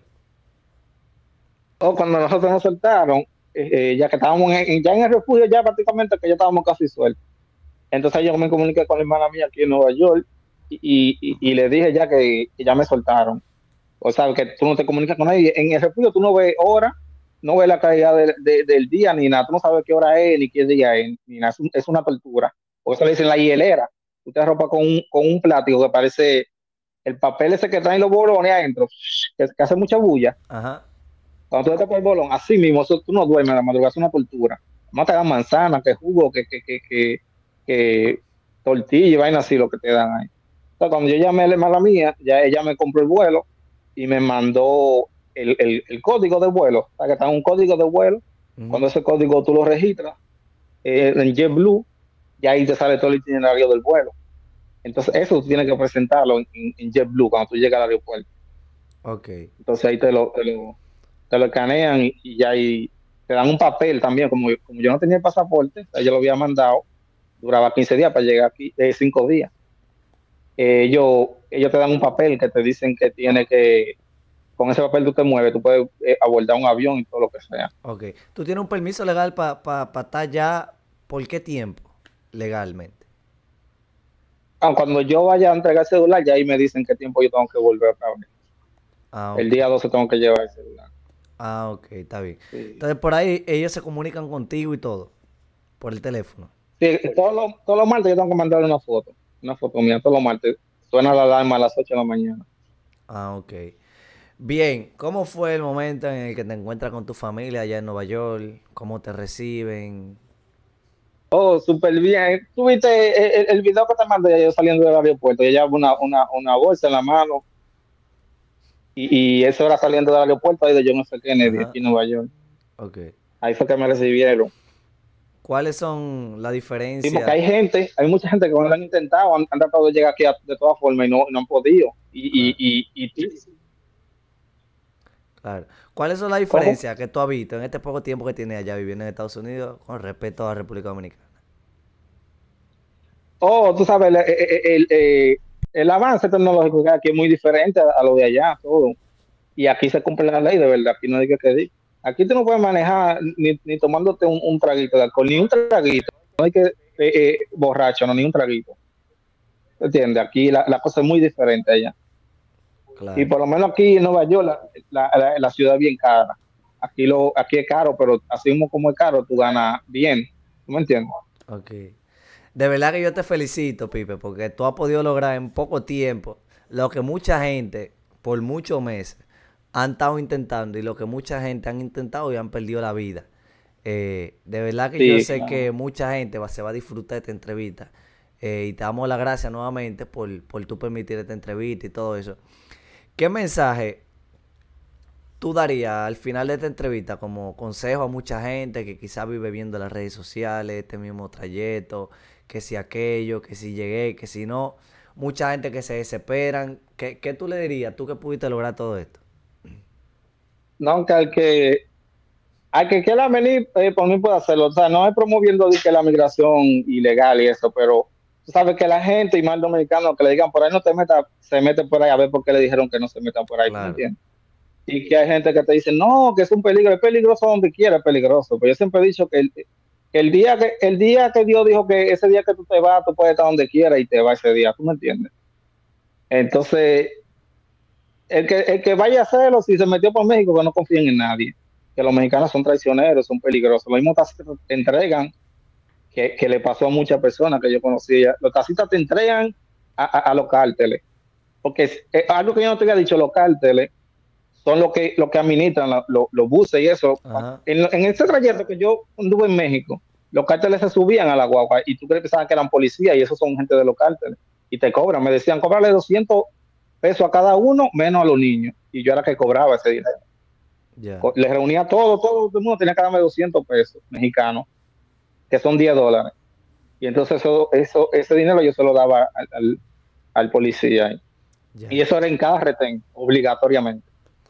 [SPEAKER 2] O cuando nosotros nos soltaron, ya que estábamos ya en el refugio, ya prácticamente que ya estábamos casi sueltos. Entonces yo me comuniqué con la hermana mía aquí en Nueva York y le dije ya que ya me soltaron. O sea, que tú no te comunicas con nadie. En el refugio tú no ves hora, no ves la calidad del día ni nada. Tú no sabes qué hora es ni qué día es, ni nada. Es una tortura. Por eso le dicen la hielera. Tú te arropas con un plástico que parece el papel ese que traen los bolones adentro, que hace mucha bulla.
[SPEAKER 3] Ajá.
[SPEAKER 2] Cuando tú estás por el bolón, así mismo, eso, tú no duermes a la madrugada, es una tortura. Más te dan manzana, que jugo, que tortilla y vaina así lo que te dan ahí. Entonces, cuando yo llamé a la hermana mía, ya ella me compró el vuelo y me mandó el código de vuelo. O sea, que está un código de vuelo.
[SPEAKER 3] Ujú.
[SPEAKER 2] Cuando ese código tú lo registras en JetBlue, ya ahí te sale todo el itinerario del vuelo. Entonces, eso tú tienes que presentarlo en JetBlue cuando tú llegas al aeropuerto.
[SPEAKER 3] Ok.
[SPEAKER 2] Entonces, ahí te lo escanean y ya ahí te dan un papel también. Como yo no tenía el pasaporte, yo lo había mandado, duraba 15 días para llegar aquí, 5 días. Ellos te dan un papel que te dicen que tiene que, con ese papel tú te mueves, tú puedes abordar un avión y todo lo que sea.
[SPEAKER 3] Ok. ¿Tú tienes un permiso legal para estar ya por qué tiempo legalmente?
[SPEAKER 2] Cuando yo vaya a entregar el celular, ya ahí me dicen qué tiempo yo tengo que volver otra vez.
[SPEAKER 3] Ah,
[SPEAKER 2] El
[SPEAKER 3] ok.
[SPEAKER 2] día 12 tengo que llevar el celular.
[SPEAKER 3] Ah, ok, está bien.
[SPEAKER 2] Sí,
[SPEAKER 3] Entonces por ahí ellos se comunican contigo y todo, por el teléfono.
[SPEAKER 2] sí, todos los martes yo tengo que mandarle una foto mía, todos los martes. Suena la alarma a las 8 de la mañana.
[SPEAKER 3] Ah, ok. Bien, ¿cómo fue el momento en el que te encuentras con tu familia allá en Nueva York? ¿Cómo te reciben?
[SPEAKER 2] Oh, súper bien. ¿Tú viste el video que te mandé yo saliendo del aeropuerto? Yo llevaba una bolsa en la mano y eso era saliendo del aeropuerto ahí de John F. Kennedy,
[SPEAKER 3] Ajá,
[SPEAKER 2] aquí en Nueva York.
[SPEAKER 3] ok.
[SPEAKER 2] Ahí fue que me recibieron.
[SPEAKER 3] ¿Cuáles son las
[SPEAKER 2] Sí, porque
[SPEAKER 3] diferencias?
[SPEAKER 2] hay mucha gente que lo han intentado, han tratado de llegar aquí de todas formas y no han podido.
[SPEAKER 3] Claro, claro. ¿Cuáles son las
[SPEAKER 2] ¿Cómo?
[SPEAKER 3] diferencias que tú has visto en este poco tiempo que tienes allá viviendo en Estados Unidos con respecto a la República Dominicana?
[SPEAKER 2] Oh, tú sabes, el avance tecnológico que aquí es muy diferente a lo de allá, todo. Y aquí se cumple la ley, de verdad, aquí no hay que decir. Aquí tú no puedes manejar ni tomándote un traguito de alcohol, ni un traguito, no hay que borracho, no, ni un traguito. ¿Entiendes? Aquí la cosa es muy diferente allá. Y
[SPEAKER 3] Claro,
[SPEAKER 2] por lo menos aquí en Nueva York, la ciudad es bien cara. Aquí es caro, pero así mismo como es caro, tú ganas bien. ¿Tú me entiendes?
[SPEAKER 3] ok. De verdad que yo te felicito, Pipe, porque tú has podido lograr en poco tiempo lo que mucha gente, por muchos meses, han estado intentando y lo que mucha gente han intentado y han perdido la vida. De verdad que yo
[SPEAKER 2] Sí,
[SPEAKER 3] sé
[SPEAKER 2] claro.
[SPEAKER 3] que mucha gente se va a disfrutar de esta entrevista. Y te damos las gracias nuevamente por tú permitir esta entrevista y todo eso. ¿Qué mensaje tú darías al final de esta entrevista como consejo a mucha gente que quizás vive viendo las redes sociales, este mismo trayecto, que si aquello, que si llegué, que si no? Mucha gente que se desesperan. ¿Qué tú le dirías, tú que pudiste lograr todo esto?
[SPEAKER 2] No, que al que quiera venir, por mí puede hacerlo. O sea, no es promoviendo de que la migración ilegal y eso, pero tú sabes que la gente y más dominicanos que le digan por ahí no te metas, se mete por ahí a ver por qué le dijeron que no se metan por ahí, ¿tú me
[SPEAKER 3] Claro,
[SPEAKER 2] entiendes? Y que hay gente que te dice, no, que es un peligro, es peligroso donde quiera, es peligroso. Pero yo siempre he dicho que el día que Dios dijo que ese día que tú te vas, tú puedes estar donde quiera y te va ese día, ¿tú me entiendes? Entonces, el que vaya a hacerlo, si se metió por México, que no confíen en nadie, que los mexicanos son traicioneros, son peligrosos. Los mismos taxistas te entregan, que le pasó a muchas personas que yo conocía. Los taxistas te entregan a los cárteles, porque algo que yo no te había dicho, los cárteles son los que administran los buses y eso.
[SPEAKER 3] ajá,
[SPEAKER 2] En ese trayecto que yo anduve en México, los cárteles se subían a la guagua y tú pensabas que eran policías y esos son gente de los cárteles y te cobran. Me decían, cóbrale 200 pesos a cada uno, menos a los niños. Y yo era que cobraba ese dinero.
[SPEAKER 3] ya.
[SPEAKER 2] Les reunía todo el mundo tenía que darme 200 pesos mexicanos, que son $10. Y entonces ese dinero yo se lo daba al policía. Y
[SPEAKER 3] Ya.
[SPEAKER 2] eso era en cada retén, obligatoriamente.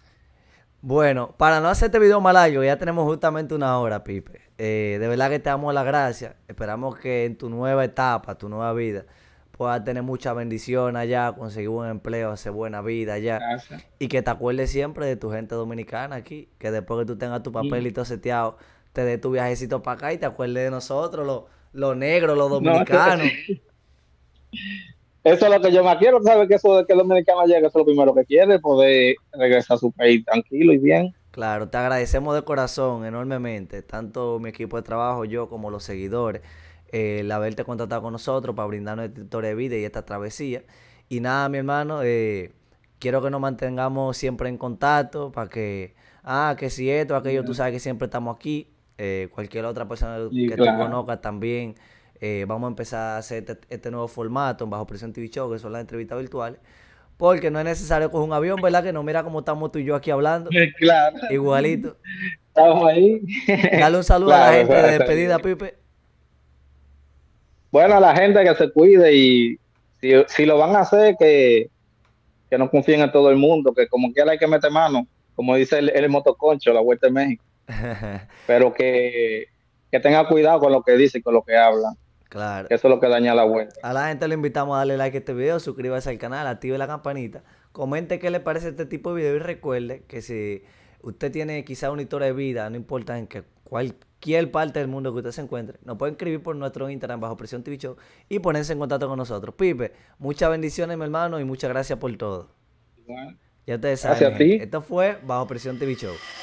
[SPEAKER 3] Bueno, para no hacerte video malayo, ya tenemos justamente una hora, Pipe. De verdad que te damos las gracias. Esperamos que en tu nueva etapa, tu nueva vida, puedas tener mucha bendición allá, conseguir buen empleo, hacer buena vida allá.
[SPEAKER 2] Gracias.
[SPEAKER 3] Y que te acuerdes siempre de tu gente dominicana aquí. Que después que tú tengas tu papel y todo seteado, te dé tu viajecito para acá y te acuerdes de nosotros, los negros, los
[SPEAKER 2] No,
[SPEAKER 3] dominicanos.
[SPEAKER 2] eso es lo que yo más quiero, ¿sabes? Que eso de que el dominicano llegue, eso es lo primero que quiere, poder regresar a su país tranquilo y bien.
[SPEAKER 3] Claro, te agradecemos de corazón enormemente, tanto mi equipo de trabajo, yo como los seguidores, el haberte contratado con nosotros para brindarnos esta historia de vida y esta travesía. Y nada, mi hermano, quiero que nos mantengamos siempre en contacto para que si esto, aquello, tú sabes que siempre estamos aquí. Cualquier otra persona
[SPEAKER 2] Y
[SPEAKER 3] que tú
[SPEAKER 2] claro,
[SPEAKER 3] conozcas también, vamos a empezar a hacer este nuevo formato en Bajo Presión TV Show, que son las entrevistas virtuales. Porque no es necesario coger un avión, ¿verdad? Que no, mira cómo estamos tú y yo aquí hablando.
[SPEAKER 2] claro,
[SPEAKER 3] Igualito.
[SPEAKER 2] estamos ahí.
[SPEAKER 3] Dale un saludo a la
[SPEAKER 2] Claro,
[SPEAKER 3] gente de
[SPEAKER 2] eso es
[SPEAKER 3] despedida,
[SPEAKER 2] bien.
[SPEAKER 3] Pipe.
[SPEAKER 2] Bueno, a la gente que se cuide y si lo van a hacer, que no confíen en todo el mundo, que como quiera hay que meter mano, como dice el motoconcho, la Vuelta de México, pero que tenga cuidado con lo que dice y con lo que habla,
[SPEAKER 3] Claro.
[SPEAKER 2] que eso es lo que daña la vuelta.
[SPEAKER 3] A la gente le invitamos a darle like a este video, suscríbase al canal, active la campanita, comente qué le parece este tipo de video y recuerde que si usted tiene quizá una historia de vida, no importa en que cualquier parte del mundo que usted se encuentre, nos puede escribir por nuestro Instagram Bajo Presión TV Show y ponerse en contacto con nosotros. Pipe, muchas bendiciones, mi hermano, y muchas gracias por todo.
[SPEAKER 2] Bueno,
[SPEAKER 3] Ya ustedes saben,
[SPEAKER 2] gracias
[SPEAKER 3] mi
[SPEAKER 2] a
[SPEAKER 3] gente.
[SPEAKER 2] ti.
[SPEAKER 3] Esto fue Bajo Presión TV Show.